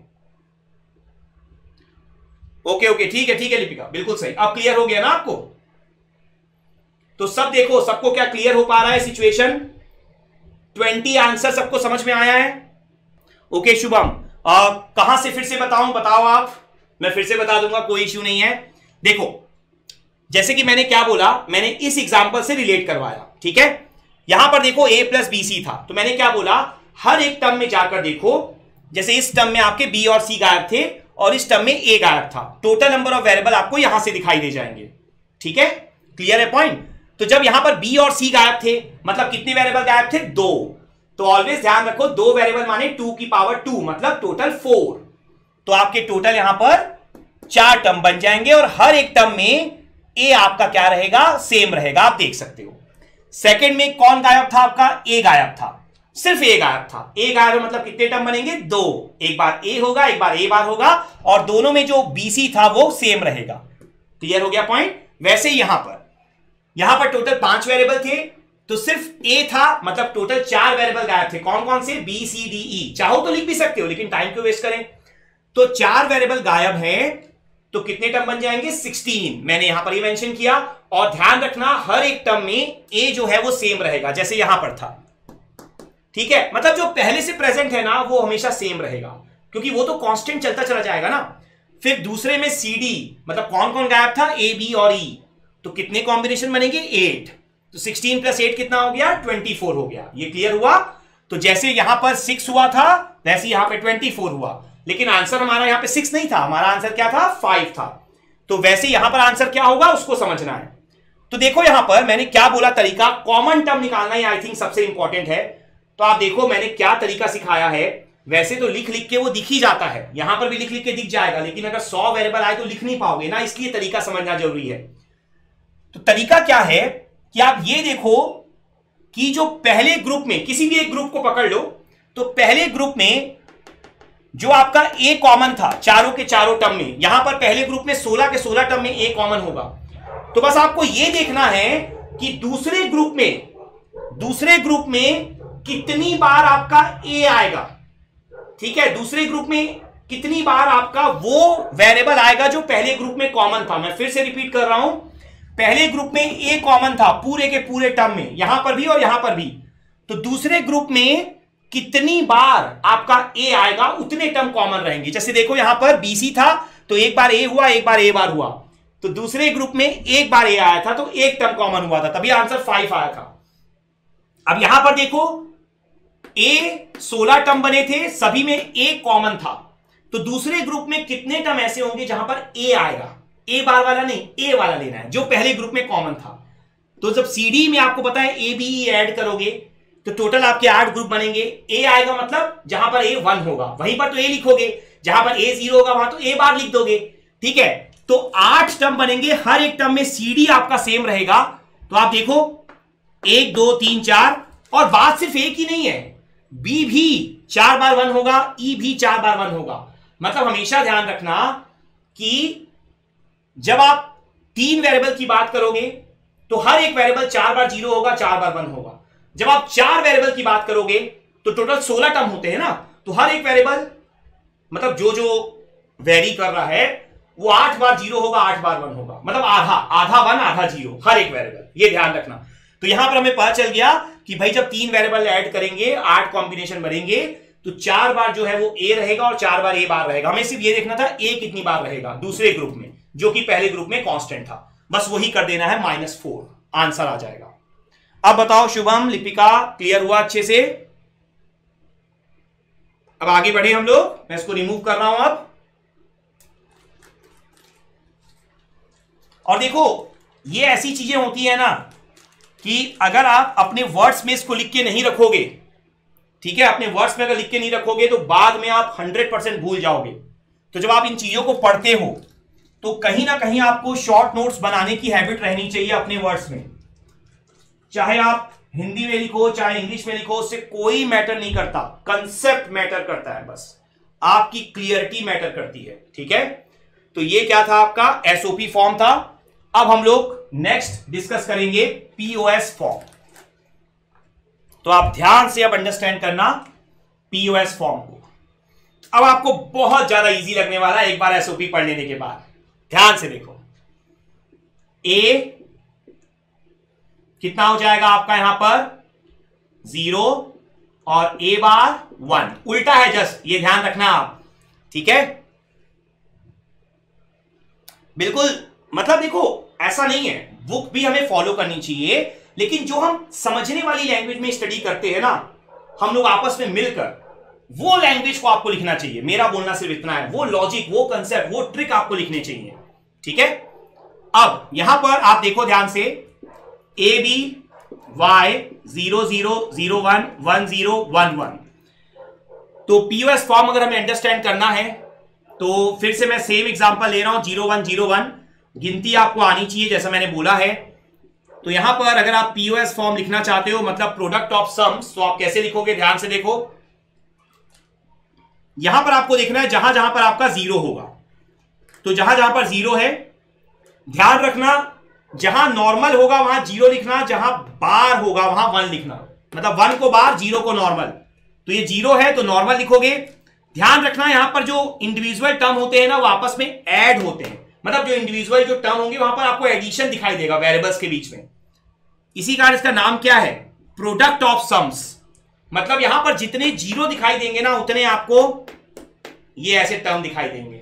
ओके ओके, ठीक है ठीक है लिपिका, बिल्कुल सही। अब क्लियर हो गया ना आपको, तो सब देखो सबको क्या क्लियर हो पा रहा है सिचुएशन। ट्वेंटी आंसर सबको समझ में आया है। ओके शुभम, कहां से फिर से बताऊं, बताओ आप, मैं फिर से बता दूंगा, कोई इश्यू नहीं है। देखो जैसे कि मैंने क्या बोला, मैंने इस एग्जांपल से रिलेट करवाया। ठीक है, यहां पर देखो a प्लस बी सी था, तो मैंने क्या बोला, हर एक टर्म में जाकर देखो, जैसे इस टर्म में आपके b और c गायब थे, और इस टर्म में a गायब था, टोटल नंबर ऑफ वेरिएबल आपको यहां से दिखाई दे जाएंगे। ठीक है, क्लियर है पॉइंट। तो जब यहां पर b और c गायब थे, मतलब कितने वेरिएबल गायब थे, दो, तो ऑलवेज ध्यान रखो दो वेरिएबल माने टू की पावर टू, मतलब टोटल फोर। तो आपके टोटल यहां पर चार टर्म बन जाएंगे, और हर एक टर्म में ए आपका क्या रहेगा, सेम रहेगा, आप देख सकते हो। सेकंड में कौन गायब था आपका, ए गायब था, सिर्फ ए गायब था। ए गायब है मतलब कितने टर्म बनेंगे, दो, एक बार ए होगा एक बार ए बार होगा, और दोनों में जो बीसी था वो सेम रहेगा। क्लियर हो गया पॉइंट। वैसे यहां पर यहां पर टोटल पांच वेरिएबल थे, तो सिर्फ ए था, मतलब टोटल चार वेरिएबल गायब थे। कौन कौन से, बी सी डी ई, चाहो तो लिख भी सकते हो, लेकिन टाइम क्यों वेस्ट करें। तो चार वेरिएबल गायब हैं, तो कितने टर्म बन जाएंगे, सिक्सटीन। मैंने यहां पर ये मेंशन किया, और ध्यान रखना हर एक टर्म में ए जो है वो सेम रहेगा, जैसे यहां पर था। ठीक है, मतलब जो पहले से प्रेजेंट है ना, वो हमेशा सेम रहेगा, क्योंकि वो तो कांस्टेंट चलता चला जाएगा ना। फिर दूसरे में सी डी, मतलब कौन कौन गायब था, ए बी और ई, तो कितने कॉम्बिनेशन बनेंगे, एट। तो सिक्सटीन प्लस एट कितना हो गया, ट्वेंटी फोर हो गया। ये क्लियर हुआ। तो जैसे यहां पर सिक्स हुआ था वैसे यहां पे ट्वेंटी फोर हुआ, लेकिन आंसर हमारा यहां पे सिक्स नहीं था, हमारा आंसर क्या था, फाइव था। तो वैसे यहां पर आंसर क्या होगा उसको समझना है। तो देखो यहां पर मैंने क्या बोला, तरीका कॉमन टर्म निकालना ही आई थिंक सबसे इंपॉर्टेंट है। तो आप देखो मैंने क्या तरीका सिखाया है। वैसे तो लिख लिख के वो दिख ही जाता है, यहां पर भी लिख लिख के दिख जाएगा, लेकिन अगर सौ वेरिएबल आए तो लिख नहीं पाओगे ना, इसलिए तरीका समझना जरूरी है। तो तरीका क्या है कि आप ये देखो कि जो पहले ग्रुप में, किसी भी एक ग्रुप को पकड़ लो, तो पहले ग्रुप में जो आपका ए कॉमन था चारों के चारों टर्म में, यहां पर पहले ग्रुप में सोलह के सोलह टर्म में ए कॉमन होगा। तो बस आपको यह देखना है कि दूसरे ग्रुप में दूसरे ग्रुप में कितनी बार आपका ए आएगा। ठीक है, दूसरे ग्रुप में कितनी बार आपका वो वेरिएबल आएगा जो पहले ग्रुप में कॉमन था। मैं फिर से रिपीट कर रहा हूं, पहले ग्रुप में ए कॉमन था पूरे के पूरे टर्म में, यहां पर भी और यहां पर भी। तो दूसरे ग्रुप में कितनी बार आपका ए आएगा उतने टर्म कॉमन रहेंगे। जैसे देखो यहां पर बीसी था तो एक बार ए हुआ, एक बार ए बार हुआ, तो दूसरे ग्रुप में एक बार ए आया था तो एक टर्म कॉमन हुआ था, तभी आंसर फाइव आया था। अब यहां पर देखो ए सोलह टर्म बने थे, सभी में ए कॉमन था, तो दूसरे ग्रुप में कितने टर्म ऐसे होंगे जहां पर ए आएगा, ए बार वाला नहीं, ए वाला लेना है जो पहले ग्रुप में कॉमन था। तो जब सीडी में आपको पता है ए बी ऐड करोगे तो टोटल आपके आठ ग्रुप बनेंगे। ए आएगा मतलब जहां पर ए वन होगा वहीं पर तो ए लिखोगे, जहां पर ए जीरो होगा वहां तो ए बार लिख दोगे। ठीक है, तो आठ टर्म बनेंगे, हर एक टर्म में सीडी आपका सेम रहेगा। तो आप देखो एक दो तीन चार, और बात सिर्फ एक ही नहीं है, बी भी चार बार वन होगा, ई भी चार बार वन होगा। मतलब हमेशा ध्यान रखना कि जब आप तीन वेरिएबल की बात करोगे तो हर एक वेरिएबल चार बार जीरो होगा, चार बार वन होगा। जब आप चार वेरिएबल की बात करोगे तो टोटल सोलह टर्म होते हैं ना, तो हर एक वेरिएबल मतलब जो जो वेरी कर रहा है वो आठ बार जीरो होगा, आठ बार वन होगा, मतलब आधा आधा वन आधा जीरो हर एक वेरिएबल, ये ध्यान रखना। तो यहां पर हमें पता चल गया कि भाई जब तीन वेरिएबल ऐड करेंगे, आठ कॉम्बिनेशन बनेंगे, तो चार बार जो है वो ए रहेगा और चार बार ए बार रहेगा। हमें सिर्फ ये देखना था ए कितनी बार रहेगा दूसरे ग्रुप में, जो कि पहले ग्रुप में कांस्टेंट था, बस वही कर देना है, माइनस फोर, आंसर आ जाएगा। अब बताओ शुभम, लिपिका, क्लियर हुआ अच्छे से? अब आगे बढ़े हम लोग, मैं इसको रिमूव कर रहा हूं अब। और देखो ये ऐसी चीजें होती है ना कि अगर आप अपने वर्ड्स में इसको लिख के नहीं रखोगे, ठीक है, अपने वर्ड्स में अगर लिख के नहीं रखोगे तो बाद में आप हंड्रेड परसेंट भूल जाओगे। तो जब आप इन चीजों को पढ़ते हो तो कहीं ना कहीं आपको शॉर्ट नोट्स बनाने की हैबिट रहनी चाहिए अपने वर्ड्स में। चाहे आप हिंदी में लिखो चाहे इंग्लिश में लिखो, उससे कोई मैटर नहीं करता, कंसेप्ट मैटर करता है, बस आपकी क्लियरिटी मैटर करती है। ठीक है, तो ये क्या था आपका एसओपी फॉर्म था। अब हम लोग नेक्स्ट डिस्कस करेंगे पीओएस फॉर्म। तो आप ध्यान से अब अंडरस्टैंड करना पीओएस फॉर्म को। अब आपको बहुत ज्यादा इजी लगने वाला है एक बार एसओपी पढ़ लेने के बाद। ध्यान से देखो, ए कितना हो जाएगा आपका यहां पर जीरो और ए बार वन, उल्टा है जस्ट, ये ध्यान रखना आप। ठीक है, बिल्कुल, मतलब देखो ऐसा नहीं है, बुक भी हमें फॉलो करनी चाहिए, लेकिन जो हम समझने वाली लैंग्वेज में स्टडी करते हैं ना हम लोग आपस में मिलकर, वो लैंग्वेज को आपको लिखना चाहिए। मेरा बोलना सिर्फ इतना है, वो लॉजिक, वो कंसेप्ट, वो ट्रिक आपको लिखने चाहिए। ठीक है, अब यहां पर आप देखो ध्यान से, A B Y zero zero zero one one zero one one. तो पीओएस फॉर्म अगर हमें अंडरस्टैंड करना है तो फिर से मैं सेम एग्जांपल ले रहा हूं, जीरो वन जीरो वन, गिनती आपको आनी चाहिए जैसा मैंने बोला है। तो यहां पर अगर आप पीओएस फॉर्म लिखना चाहते हो, मतलब प्रोडक्ट ऑफ सम्स, तो आप कैसे लिखोगे, ध्यान से देखो। यहां पर आपको देखना है जहां जहां पर आपका जीरो होगा, तो जहां जहां पर जीरो है ध्यान रखना, जहां नॉर्मल होगा वहां जीरो लिखना, जहां बार होगा वहां वन लिखना, मतलब वन को बार जीरो को नॉर्मल। तो ये जीरो है तो नॉर्मल लिखोगे। ध्यान रखना यहां पर जो इंडिविजुअल टर्म होते हैं ना वो आपस में ऐड होते हैं, मतलब जो इंडिविजुअल जो टर्म होंगे वहां पर आपको एडिशन दिखाई देगा वेरिएबल्स के बीच में। इसी कारण इसका नाम क्या है, प्रोडक्ट ऑफ सम्स। मतलब यहां पर जितने जीरो दिखाई देंगे ना उतने आपको ये ऐसे टर्म दिखाई देंगे,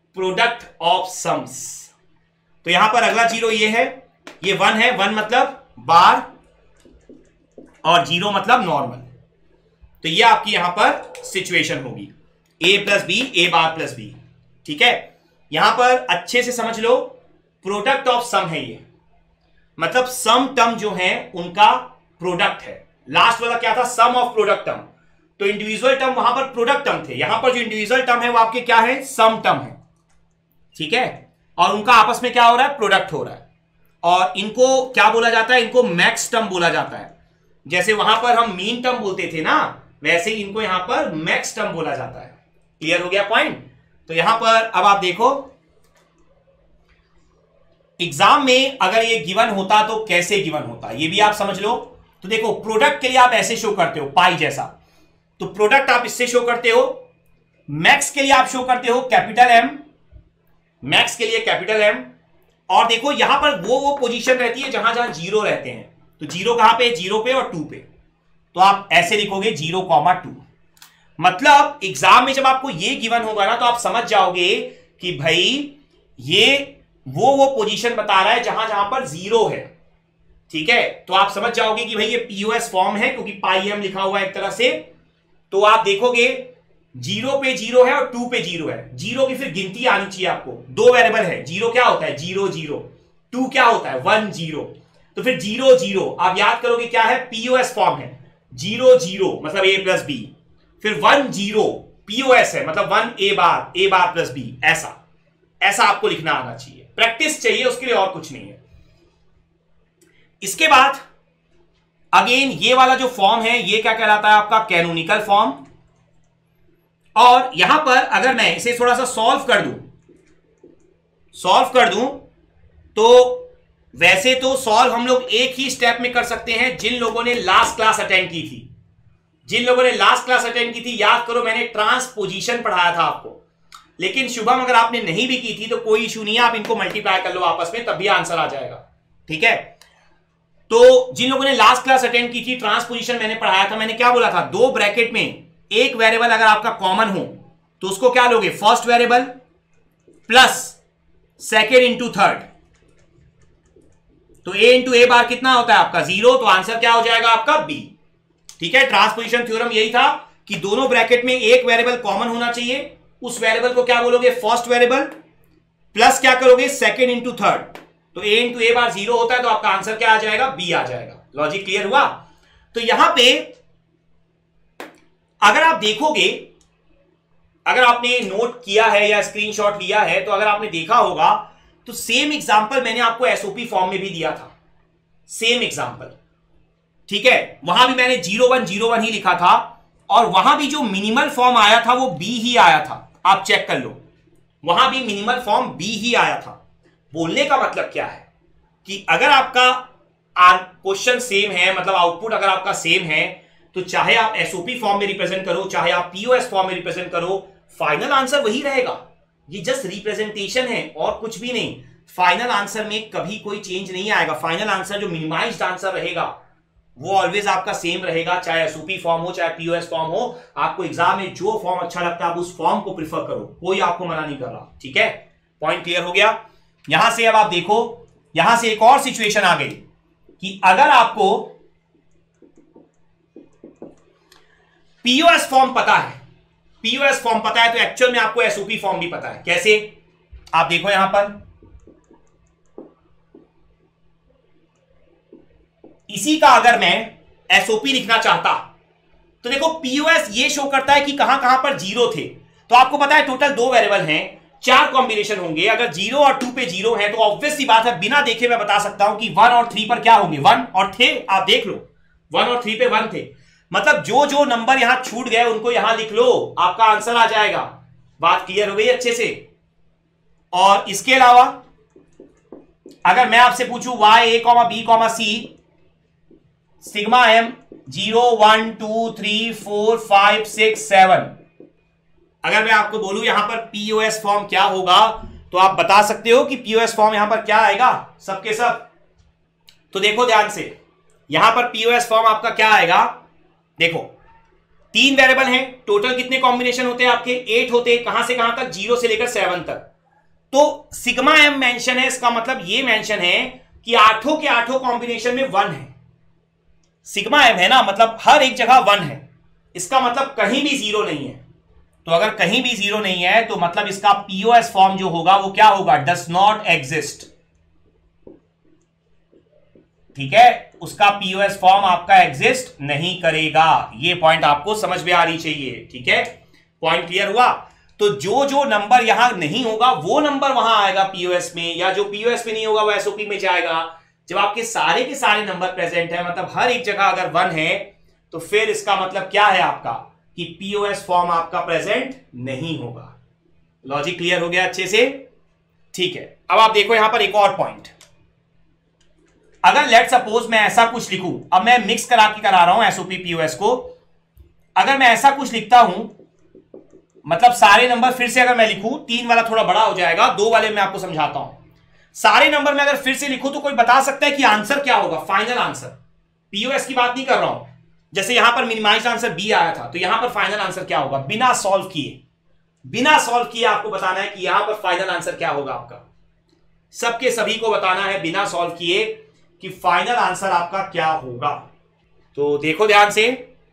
प्रोडक्ट ऑफ सम्स। तो यहां पर अगला जीरो ये है, ये वन है, वन मतलब बार और जीरो मतलब नॉर्मल। तो ये आपकी यहां पर सिचुएशन होगी, A plus B, A bar plus B. ठीक है, यहां पर अच्छे से समझ लो, प्रोडक्ट ऑफ सम है ये, मतलब सम टर्म जो है उनका प्रोडक्ट है। लास्ट वाला क्या था, सम ऑफ प्रोडक्ट टर्म, तो इंडिविजुअल टर्म वहां पर प्रोडक्ट टर्म थे, यहां पर जो इंडिविजुअल टर्म है वो आपके क्या है, सम टर्म है। ठीक है, और उनका आपस में क्या हो रहा है, प्रोडक्ट हो रहा है, और इनको क्या बोला जाता है, इनको मैक्स टर्म बोला जाता है। जैसे वहां पर हम मीन टर्म बोलते थे ना, वैसे ही इनको यहां पर मैक्स टर्म बोला जाता है। क्लियर हो गया पॉइंट। तो यहां पर अब आप देखो, एग्जाम में अगर ये गिवन होता तो कैसे गिवन होता, ये भी आप समझ लो। तो देखो, प्रोडक्ट के लिए आप ऐसे शो करते हो, पाई जैसा, तो प्रोडक्ट आप इससे शो करते हो। मैक्स के लिए आप शो करते हो कैपिटल एम, मैक्स के लिए कैपिटल एम। और देखो यहां पर वो वो पोजीशन रहती है जहां जहां जीरो रहते हैं, तो जीरो कहां पे, जीरो पे और टू पे, तो आप ऐसे लिखोगे जीरो कॉमा टू। मतलब एग्जाम में जब आपको ये गिवन होगा ना, तो आप समझ जाओगे कि भाई ये वो वो पोजीशन बता रहा है जहां जहां पर जीरो है। ठीक है, तो आप समझ जाओगे कि भाई ये पीओएस फॉर्म है, क्योंकि पाई एम लिखा हुआ है एक तरह से। तो आप देखोगे जीरो पे जीरो है और टू पे जीरो है, जीरो की फिर गिनती आनी चाहिए आपको। दो वेरिएबल है, जीरो क्या होता है, जीरो जीरो, टू क्या होता है, वन जीरो, तो फिर जीरो जीरो आप याद करोगे क्या है, पीओएस फॉर्म है। जीरो जीरो मतलब ए प्लस बी, फिर वन जीरो पीओएस है, मतलब one A bar, A bar plus B, ऐसा ऐसा आपको लिखना आना चाहिए। प्रैक्टिस चाहिए उसके लिए, और कुछ नहीं है। इसके बाद अगेन ये वाला जो फॉर्म है ये क्या कहलाता है, आपका कैनोनिकल फॉर्म। और यहां पर अगर मैं इसे थोड़ा सा सॉल्व कर दूं, सॉल्व कर दूं तो वैसे तो सॉल्व हम लोग एक ही स्टेप में कर सकते हैं, जिन लोगों ने लास्ट क्लास अटेंड की थी, जिन लोगों ने लास्ट क्लास अटेंड की थी, याद करो मैंने ट्रांसपोजिशन पढ़ाया था आपको। लेकिन शुभम अगर आपने नहीं भी की थी तो कोई इशू नहीं है, आप इनको मल्टीप्लाई कर लो आपस में, तब भी आंसर आ जाएगा। ठीक है, तो जिन लोगों ने लास्ट क्लास अटेंड की थी, ट्रांसपोजिशन मैंने पढ़ाया था। मैंने क्या बोला था, दो ब्रैकेट में एक वेरिएबल अगर आपका कॉमन हो तो उसको क्या लोगे, first variable plus second into third, तो ए इंटू ए बार कितना होता है आपका, जीरो, तो आंसर क्या हो जाएगा आपका बी। ठीक है, ट्रांसपोजिशन थ्योरम यही था कि दोनों ब्रैकेट में एक वेरिएबल कॉमन होना चाहिए, उस वेरिएबल को क्या बोलोगे, फर्स्ट वेरिएबल प्लस क्या करोगे, सेकेंड इंटू थर्ड, तो A into A bar zero होता है, तो आपका आंसर क्या आ जाएगा, बी आ जाएगा। लॉजिक क्लियर हुआ। तो यहां पे अगर आप देखोगे, अगर आपने नोट किया है या स्क्रीनशॉट लिया है, तो अगर आपने देखा होगा तो सेम एग्जांपल मैंने आपको एसओपी फॉर्म में भी दिया था, सेम एग्जांपल। ठीक है, वहां भी मैंने जीरो वन जीरो वन ही लिखा था, और वहां भी जो मिनिमल फॉर्म आया था वो बी ही आया था, आप चेक कर लो, वहां भी मिनिमल फॉर्म बी ही आया था। बोलने का मतलब क्या है कि अगर आपका क्वेश्चन सेम है, मतलब आउटपुट अगर आपका सेम है, तो चाहे आप एसओपी फॉर्म में रिप्रेजेंट करो, चाहे आप पीओएस फॉर्म में रिप्रेजेंट करो, फाइनल आंसर वही रहेगा। ये जस्ट रिप्रेजेंटेशन है और कुछ भी नहीं। फाइनल आंसर में कभी कोई चेंज नहीं आएगा। फाइनल आंसर जो मिनिमाइज्ड आंसर रहेगा वो ऑलवेज आपका सेम रहेगा, चाहे एसओपी फॉर्म हो चाहे पीओएस फॉर्म हो। आपको एग्जाम में जो फॉर्म अच्छा लगता है आप उस फॉर्म को प्रिफर करो, कोई आपको मना नहीं कर रहा। ठीक है, पॉइंट क्लियर हो गया। यहां से अब आप देखो, यहां से एक और सिचुएशन आ गई कि अगर आपको पीओएस फॉर्म पता है, पीओएस फॉर्म पता है, तो एक्चुअल में आपको एसओपी फॉर्म भी पता है। कैसे, आप देखो यहां पर, इसी का अगर मैं एसओपी लिखना चाहता तो देखो पीओएस ये शो करता है कि कहां कहां पर जीरो थे। तो आपको पता है टोटल दो वेरिएबल हैं, चार कॉम्बिनेशन होंगे। अगर जीरो और टू पे जीरो है तो ऑब्वियस सी बात है, बिना देखे मैं बता सकता हूं कि वन और थ्री पर क्या होंगे, वन और थे, आप देख लो, वन और थ्री पे वन थे। मतलब जो जो नंबर यहां छूट गए उनको यहां लिख लो, आपका आंसर आ जाएगा। बात क्लियर हो गई अच्छे से। और इसके अलावा अगर मैं आपसे पूछूं Y A comma B comma C sigma M zero one two three four five six seven, अगर मैं आपको बोलूं यहां पर पीओएस फॉर्म क्या होगा, तो आप बता सकते हो कि पीओएस फॉर्म यहां पर क्या आएगा, सबके सब। तो देखो ध्यान से, यहां पर पीओएस फॉर्म आपका क्या आएगा, देखो तीन वेरिएबल हैं, टोटल कितने कॉम्बिनेशन होते हैं आपके, एट होते हैं। कहां से कहां तक, जीरो से लेकर सेवन तक। तो सिग्मा एम मेंशन है, इसका मतलब ये मेंशन है कि आठों के आठों कॉम्बिनेशन में वन है, सिग्मा एम है ना, मतलब हर एक जगह वन है, इसका मतलब कहीं भी जीरो नहीं है। तो अगर कहीं भी जीरो नहीं है तो मतलब इसका पीओएस फॉर्म जो होगा वो क्या होगा, डस नॉट एग्जिस्ट। ठीक है, उसका पीओएस फॉर्म आपका एग्जिस्ट नहीं करेगा। ये पॉइंट आपको समझ में आनी चाहिए। ठीक है, पॉइंट क्लियर हुआ। तो जो जो नंबर यहां नहीं होगा वो नंबर वहां आएगा पीओएस में, या जो पीओएस में नहीं होगा वो एसओपी में जाएगा। जब आपके सारे के सारे नंबर प्रेजेंट है, मतलब हर एक जगह अगर वन है, तो फिर इसका मतलब क्या है आपका कि पीओएस फॉर्म आपका प्रेजेंट नहीं होगा। लॉजिक क्लियर हो गया अच्छे से? ठीक है, अब आप देखो यहां पर एक और पॉइंट। अगर लेट सपोज मैं ऐसा कुछ लिखूं, अब मैं मिक्स करा के करा रहा हूं एसओपी पीओएस को। अगर मैं ऐसा कुछ लिखता हूं, मतलब सारे नंबर फिर से अगर मैं लिखूं, तीन वाला थोड़ा बड़ा हो जाएगा, दो वाले मैं आपको समझाता हूं। सारे नंबर में अगर फिर से लिखूं तो कोई बता सकता है कि आंसर क्या होगा, फाइनल आंसर। पीओएस की बात नहीं कर रहा हूं। जैसे यहां पर मिनिमाइज्ड आंसर बी आया था, तो यहां पर फाइनल आंसर क्या होगा, बिना सॉल्व किए, बिना सॉल्व किए आपको बताना है कि यहां पर फाइनल आंसर क्या होगा आपका। सबके सभी को बताना है बिना सॉल्व किए कि फाइनल आंसर आपका क्या होगा। तो देखो ध्यान से,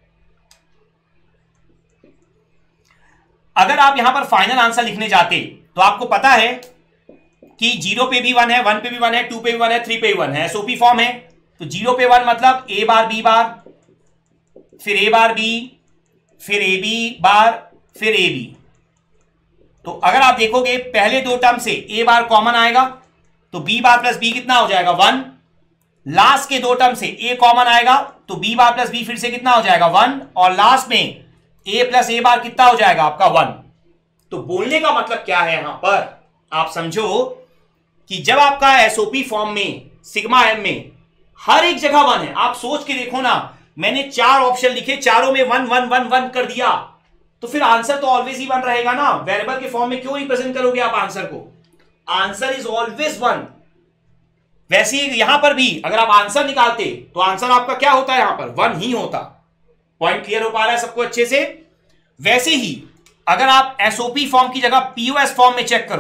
अगर आप यहां पर फाइनल आंसर लिखने जाते तो आपको पता है कि जीरो पे भी वन है, वन पे भी वन है, टू पे भी वन है, थ्री पे भी वन है, एसओपी फॉर्म है। तो जीरो पे वन मतलब ए बार बी बार, फिर ए बार बी, फिर ए बी बार, फिर ए बी। तो अगर आप देखोगे पहले दो टर्म से ए बार कॉमन आएगा, तो बी बार प्लस बी कितना हो जाएगा, वन। लास्ट के दो टर्म से ए कॉमन आएगा, तो बी बार प्लस बी फिर से कितना हो जाएगा, वन। और लास्ट में ए प्लस ए बार कितना हो जाएगा आपका, वन। तो बोलने का मतलब क्या है यहां पर, आप समझो कि जब आपका एसओपी फॉर्म में सिग्मा एम में हर एक जगह वन है। आप सोच के देखो ना, मैंने चार ऑप्शन लिखे, चारों में वन वन वन वन कर दिया, तो फिर आंसर तो ऑलवेज ही वन रहेगा ना। वेरिएबल के फॉर्म में क्यों रिप्रेजेंट करोगे आप आंसर को, आंसर इज ऑलवेज वन। वैसे ही यहां पर भी अगर आप आंसर निकालते तो आंसर आपका क्या होता है, यहां पर वन ही होता। पॉइंट क्लियर हो पा रहा है सबको अच्छे से? वैसे ही अगर आप एसओपी फॉर्म की जगह पीओएस फॉर्म में चेक करो,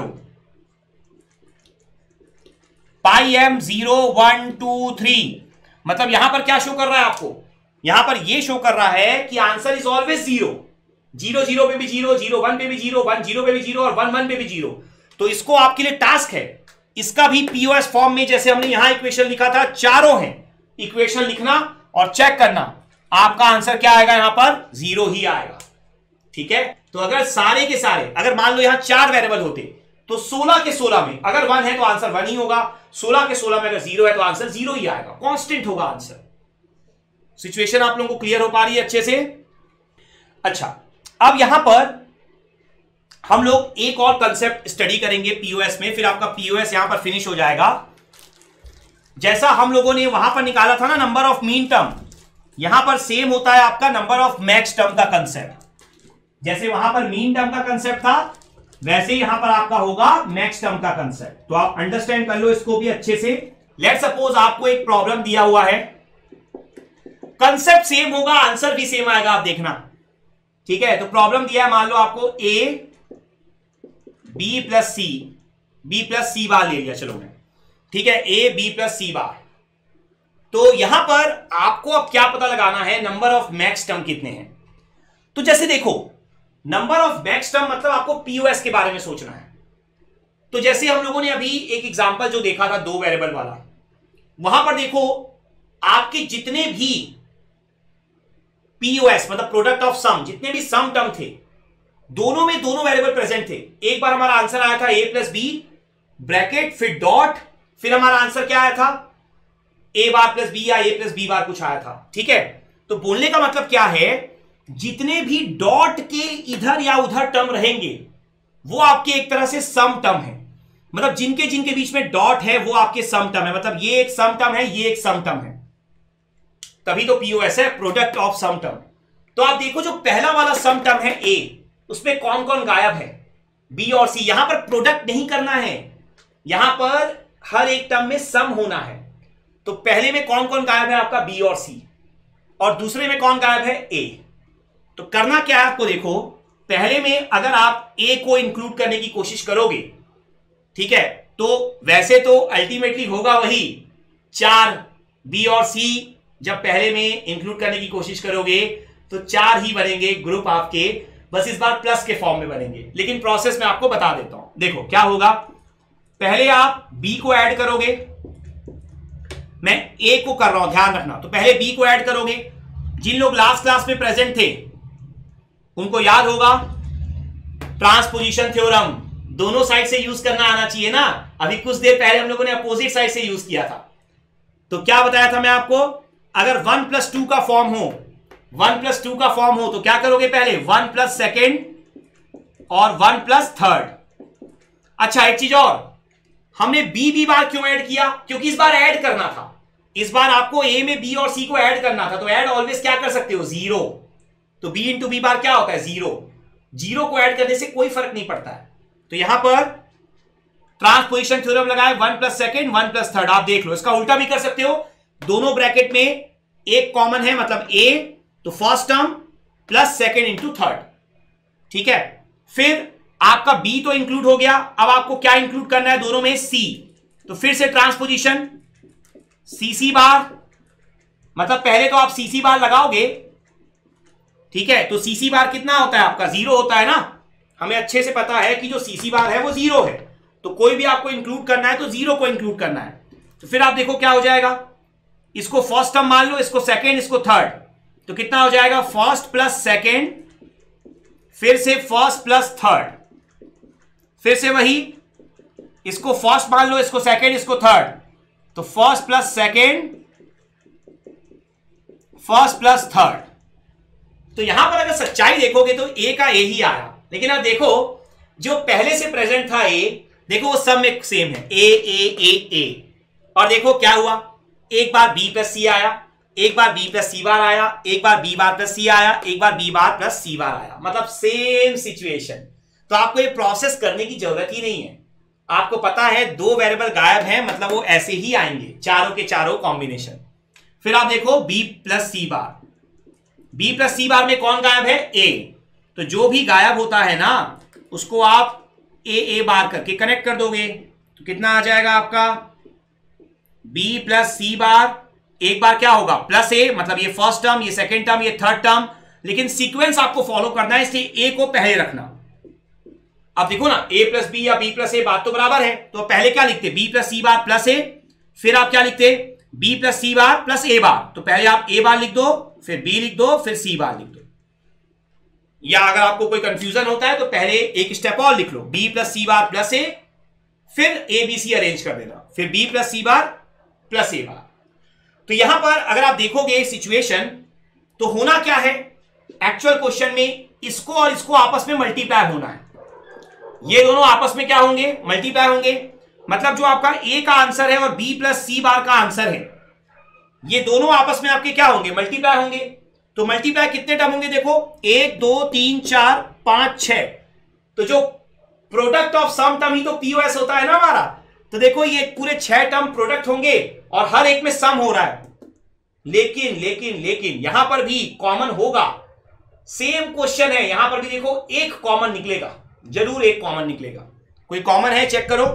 pi M zero one two three, मतलब यहां पर क्या शो कर रहा है आपको, यहां पर यह शो कर रहा है कि answer is always zero. Zero zero पे भी जीरो, जीरो वन पे भी जीरो, वन जीरो पे भी जीरो, और वन वन पे भी जीरो। तो इसको आपके लिए टास्क है, इसका भी पीओएस फॉर्म में जैसे हमने यहां इक्वेशन लिखा था, चारों हैं, इक्वेशन लिखना और चेक करना, आपका आंसर क्या आएगा, यहां पर जीरो ही आएगा। ठीक है, तो अगर सारे के सारे, अगर मान लो यहां चार वेरिएबल होते तो सोलह के सोलह में अगर वन है तो आंसर वन ही होगा, सोलह के सोलह में अगर जीरो है तो आंसर जीरो ही आएगा, कांस्टेंट होगा आंसर। सिचुएशन आप लोगों को क्लियर हो पा रही है अच्छे से? अच्छा, अब यहां पर हम लोग एक और कंसेप्ट स्टडी करेंगे पीओएस में, फिर आपका पीओएस यहां पर फिनिश हो जाएगा। जैसा हम लोगों ने वहां पर निकाला था ना नंबर ऑफ मीन टर्म, यहां पर सेम होता है आपका नंबर ऑफ मैक्स टर्म का कंसेप्ट। जैसे वहां पर मीन टर्म का कंसेप्ट था, वैसे यहां पर आपका होगा मैक्स टर्म का कंसेप्ट। तो आप अंडरस्टैंड कर लो इसको भी अच्छे से। लेट सपोज आपको एक प्रॉब्लम दिया हुआ है, कंसेप्ट सेम होगा, आंसर भी सेम आएगा, आप देखना। ठीक है, तो प्रॉब्लम दिया है, मान लो आपको A B plus C, B plus C bar ले लिया, चलो मैं, ठीक है, ए बी प्लस सी बार। तो यहां पर आपको अब क्या पता लगाना है, नंबर ऑफ मैक्स टर्म कितने हैं। तो जैसे देखो, नंबर ऑफ मैक्स टर्म मतलब आपको पीओएस के बारे में सोचना है। तो जैसे हम लोगों ने अभी एक एग्जांपल जो देखा था दो वेरिएबल वाला, वहां पर देखो आपके जितने भी पीओएस मतलब प्रोडक्ट ऑफ सम, जितने भी सम टर्म थे, दोनों में दोनों वेरिएबल प्रेजेंट थे। एक बार हमारा आंसर आया था ए प्लस बी ब्रैकेट फिर डॉट, फिर हमारा आंसर क्या आया था, ए बार प्लस बी या ए प्लस बी बार कुछ आया था। ठीक है, तो बोलने का मतलब क्या है, जितने भी डॉट के इधर या उधर टर्म रहेंगे वो आपके एक तरह से सम टर्म है। मतलब जिनके जिनके बीच में डॉट है वो आपके सम टर्म है, मतलब ये एक सम टर्म है, ये एक सम टर्म है, तभी तो पीओएस है, प्रोडक्ट ऑफ सम टर्म। तो आप देखो जो पहला वाला सम टर्म है ए, उसमें कौन कौन गायब है, बी और सी। यहां पर प्रोडक्ट नहीं करना है, यहां पर हर एक टर्म में सम होना है। तो पहले में कौन कौन गायब है आपका, बी और सी, और दूसरे में कौन गायब है, ए। तो करना क्या है आपको, देखो पहले में अगर आप ए को इंक्लूड करने की कोशिश करोगे, ठीक है, तो वैसे तो अल्टीमेटली होगा वही, चार बी और सी जब पहले में इंक्लूड करने की कोशिश करोगे तो चार ही बनेंगे ग्रुप आपके, बस इस बार प्लस के फॉर्म में बनेंगे। लेकिन प्रोसेस में आपको बता देता हूं, देखो क्या होगा। पहले आप बी को ऐड करोगे, मैं ए को कर रहा हूं ध्यान रखना, तो पहले बी को ऐड करोगे। जिन लोग लास्ट क्लास में प्रेजेंट थे उनको याद होगा ट्रांसपोजिशन थ्योरम दोनों साइड से यूज करना आना चाहिए ना। अभी कुछ देर पहले हम लोगों ने अपोजिट साइड से यूज किया था। तो क्या बताया था मैं आपको, अगर वन प्लस टू का फॉर्म हो, वन प्लस टू का फॉर्म हो तो क्या करोगे, पहले वन प्लस सेकेंड और वन प्लस थर्ड। अच्छा एक चीज और, हमने बी बी बार क्यों ऐड किया, क्योंकि इस बार ऐड करना था। इस बार आपको ए में बी और सी को ऐड करना था, तो ऐड ऑलवेज क्या कर सकते हो, जीरो। तो बी इंटू बी बार क्या होता है, जीरो। जीरो को ऐड करने से कोई फर्क नहीं पड़ता है। तो यहां पर ट्रांसपोजिशन थ्योरम लगाए, one plus second one plus third. आप देख लो, इसका उल्टा भी कर सकते हो, दोनों ब्रैकेट में एक कॉमन है मतलब ए, तो first term plus second into third, ठीक है। फिर आपका बी तो इंक्लूड हो गया, अब आपको क्या इंक्लूड करना है दोनों में, सी। तो फिर से ट्रांसपोजिशन सी सी बार, मतलब पहले तो आप सी सी बार लगाओगे, ठीक है। तो सी सी बार कितना होता है आपका, जीरो होता है ना। हमें अच्छे से पता है कि जो सी सी बार है वो जीरो है, तो कोई भी आपको इंक्लूड करना है तो जीरो को इंक्लूड करना है। तो फिर आप देखो क्या हो जाएगा, इसको फर्स्ट टर्म मान लो, इसको सेकेंड, इसको थर्ड, तो कितना हो जाएगा, फर्स्ट प्लस सेकेंड, फिर से फर्स्ट प्लस थर्ड, फिर से वही, इसको फर्स्ट मान लो, इसको सेकेंड, इसको थर्ड, तो first plus second, first plus third. तो यहां पर अगर सच्चाई देखोगे तो ए का ए ही आया, लेकिन अब देखो जो पहले से प्रेजेंट था ए, देखो वो सब में सेम है, ए ए ए ए। और देखो क्या हुआ, एक बार बी प्लस सी आया, एक बार बी प्लस सी बार आया, एक बार बी बार प्लस सी आया, एक बार बी बार प्लस सी बार आया, मतलब सेम सिचुएशन। तो आपको ये प्रोसेस करने की जरूरत ही नहीं है। आपको पता है दो वेरिएबल गायब हैं, मतलब वो ऐसे ही आएंगे, चारों के चारों कॉम्बिनेशन। फिर आप देखो B plus C bar, B plus C bar में कौन गायब है, ए। तो जो भी गायब होता है ना उसको आप ए ए बार करके कनेक्ट कर दोगे, तो कितना आ जाएगा आपका, बी प्लस सी बार, एक बार क्या होगा प्लस ए, मतलब ये फर्स्ट टर्म, ये सेकेंड टर्म, ये थर्ड टर्म, लेकिन सीक्वेंस आपको फॉलो करना है, इसलिए ए को पहले रखना। अब देखो ना, ए प्लस बी या बी प्लस ए बात तो बराबर है, तो पहले क्या लिखते, B plus C bar plus A, फिर आप क्या लिखते, B plus C bar plus A bar. तो पहले आप ए बार लिख दो, फिर बी लिख दो, फिर सी बार लिख दो। या अगर आपको कोई कंफ्यूजन होता है तो पहले एक स्टेप और लिख लो, B plus C bar plus A, फिर ए बी सी अरेंज कर देना, फिर B plus C bar plus A bar. तो यहां पर अगर आप देखोगे सिचुएशन, तो होना क्या है, एक्चुअल क्वेश्चन में इसको और इसको आपस में मल्टीप्लाई होना है। ये दोनों आपस में क्या होंगे, मल्टीप्लाई होंगे, मतलब जो आपका ए का आंसर है और बी प्लस सी बार का आंसर है, ये दोनों आपस में आपके क्या होंगे, मल्टीप्लाई होंगे। तो मल्टीप्लाई कितने टर्म होंगे, देखो एक दो तीन चार पांच छह, तो जो प्रोडक्ट ऑफ सम टर्म ही तो पीओएस होता है ना हमारा। तो देखो ये पूरे छह टर्म प्रोडक्ट होंगे और हर एक में सम हो रहा है, लेकिन लेकिन लेकिन यहां पर भी कॉमन होगा, सेम क्वेश्चन है, यहां पर भी देखो एक कॉमन निकलेगा, जरूर एक कॉमन निकलेगा। कोई कॉमन है चेक करो,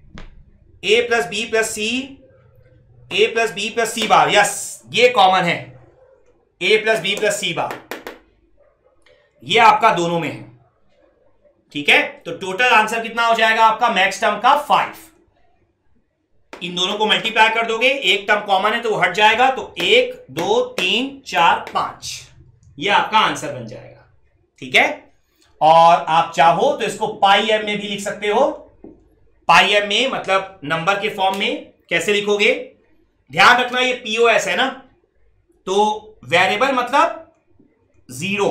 A plus B plus C, A plus B plus C bar, yes ये कॉमन है, A plus B plus C bar, ये आपका दोनों में है, ठीक है। तो टोटल आंसर कितना हो जाएगा आपका, मैक्स टर्म का फाइव। इन दोनों को मल्टीप्लाई कर दोगे, एक टर्म कॉमन है तो वो हट जाएगा, तो एक दो तीन चार पांच, ये आपका आंसर बन जाएगा, ठीक है। और आप चाहो तो इसको पाई एम में भी लिख सकते हो, पाई एम में मतलब नंबर के फॉर्म में कैसे लिखोगे, ध्यान रखना ये पीओएस है ना, तो वेरिएबल मतलब जीरो,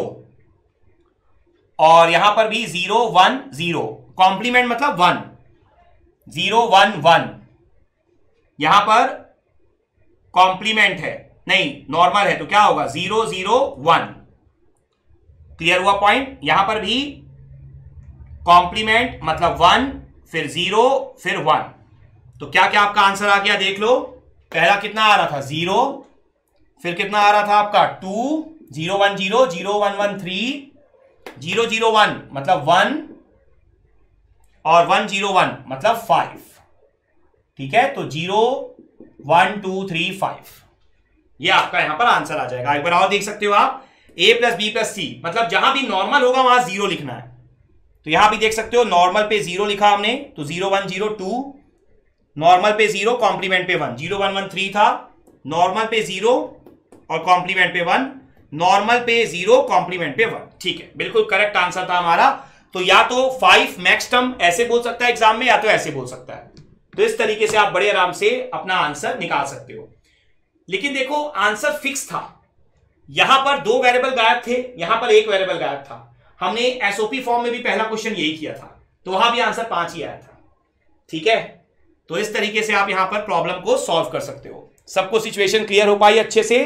और यहां पर भी जीरो वन जीरो, कॉम्प्लीमेंट मतलब वन, जीरो वन वन, यहां पर कॉम्प्लीमेंट है नहीं नॉर्मल है, तो क्या होगा जीरो जीरो वन। क्लियर हुआ पॉइंट, यहां पर भी कॉम्प्लीमेंट मतलब वन, फिर जीरो, फिर वन। तो क्या क्या आपका आंसर आ गया देख लो, पहला कितना आ रहा था, जीरो, फिर कितना आ रहा था आपका two, zero one zero, zero one one three, zero zero one मतलब वन, और वन जीरो वन मतलब फाइव, ठीक है। तो zero one two three five, ये आपका यहां पर आंसर आ जाएगा। एक बार और देख सकते हो आप, A plus B plus C, मतलब जहां भी नॉर्मल होगा वहां जीरो लिखना है। तो यहां भी देख सकते हो नॉर्मल पे जीरो लिखा हमने, तो zero one zero two, normal पे जीरो, कॉम्प्लीमेंट पे one, zero one one three था, नॉर्मल पे जीरो और कॉम्प्लीमेंट पे वन, नॉर्मल पे जीरो कॉम्प्लीमेंट पे वन। ठीक है, बिल्कुल करेक्ट आंसर था हमारा। तो या तो फाइव मैक्स टर्म ऐसे बोल सकता है एग्जाम में, या तो ऐसे बोल सकता है। तो इस तरीके से आप बड़े आराम से अपना आंसर निकाल सकते हो। लेकिन देखो आंसर फिक्स था, यहां पर दो वेरिएबल गायब थे, यहां पर एक वेरिएबल गायब था। हमने एसओपी फॉर्म में भी पहला क्वेश्चन यही किया था, तो वहां भी आंसर पांच ही आया था। ठीक है, तो इस तरीके से आप यहां पर प्रॉब्लम को सॉल्व कर सकते हो। सबको सिचुएशन क्लियर हो पाई अच्छे से?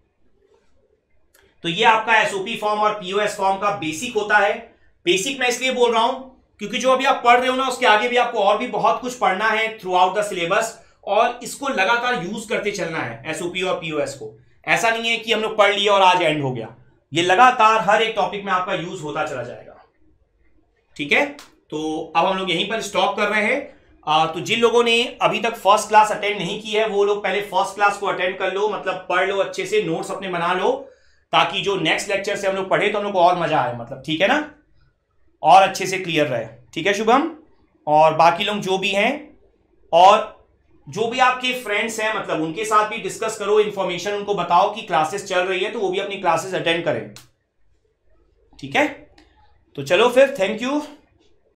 तो ये आपका एसओपी फॉर्म और पीओएस फॉर्म का बेसिक होता है। बेसिक मैं इसलिए बोल रहा हूं क्योंकि जो अभी आप पढ़ रहे हो ना, उसके आगे भी आपको और भी बहुत कुछ पढ़ना है थ्रू आउट द सिलेबस, और इसको लगातार यूज करते चलना है एसओपी और पीओएस को। ऐसा नहीं है कि हम लोग पढ़ लिए और आज एंड हो गया, ये लगातार हर एक टॉपिक में आपका यूज होता चला जाएगा। ठीक है, तो अब हम लोग यहीं पर स्टॉप कर रहे हैं। आ, तो जिन लोगों ने अभी तक फर्स्ट क्लास अटेंड नहीं की है वो लोग पहले फर्स्ट क्लास को अटेंड कर लो, मतलब पढ़ लो अच्छे से, नोट्स अपने बना लो, ताकि जो नेक्स्ट लेक्चर से हम लोग पढ़े तो हम लोग को और मजा आए, मतलब ठीक है ना, और अच्छे से क्लियर रहे। ठीक है शुभम, और बाकी लोग जो भी हैं और जो भी आपके फ्रेंड्स हैं, मतलब उनके साथ भी डिस्कस करो, इंफॉर्मेशन उनको बताओ कि क्लासेस चल रही है, तो वो भी अपनी क्लासेस अटेंड करें। ठीक है, तो चलो फिर, थैंक यू।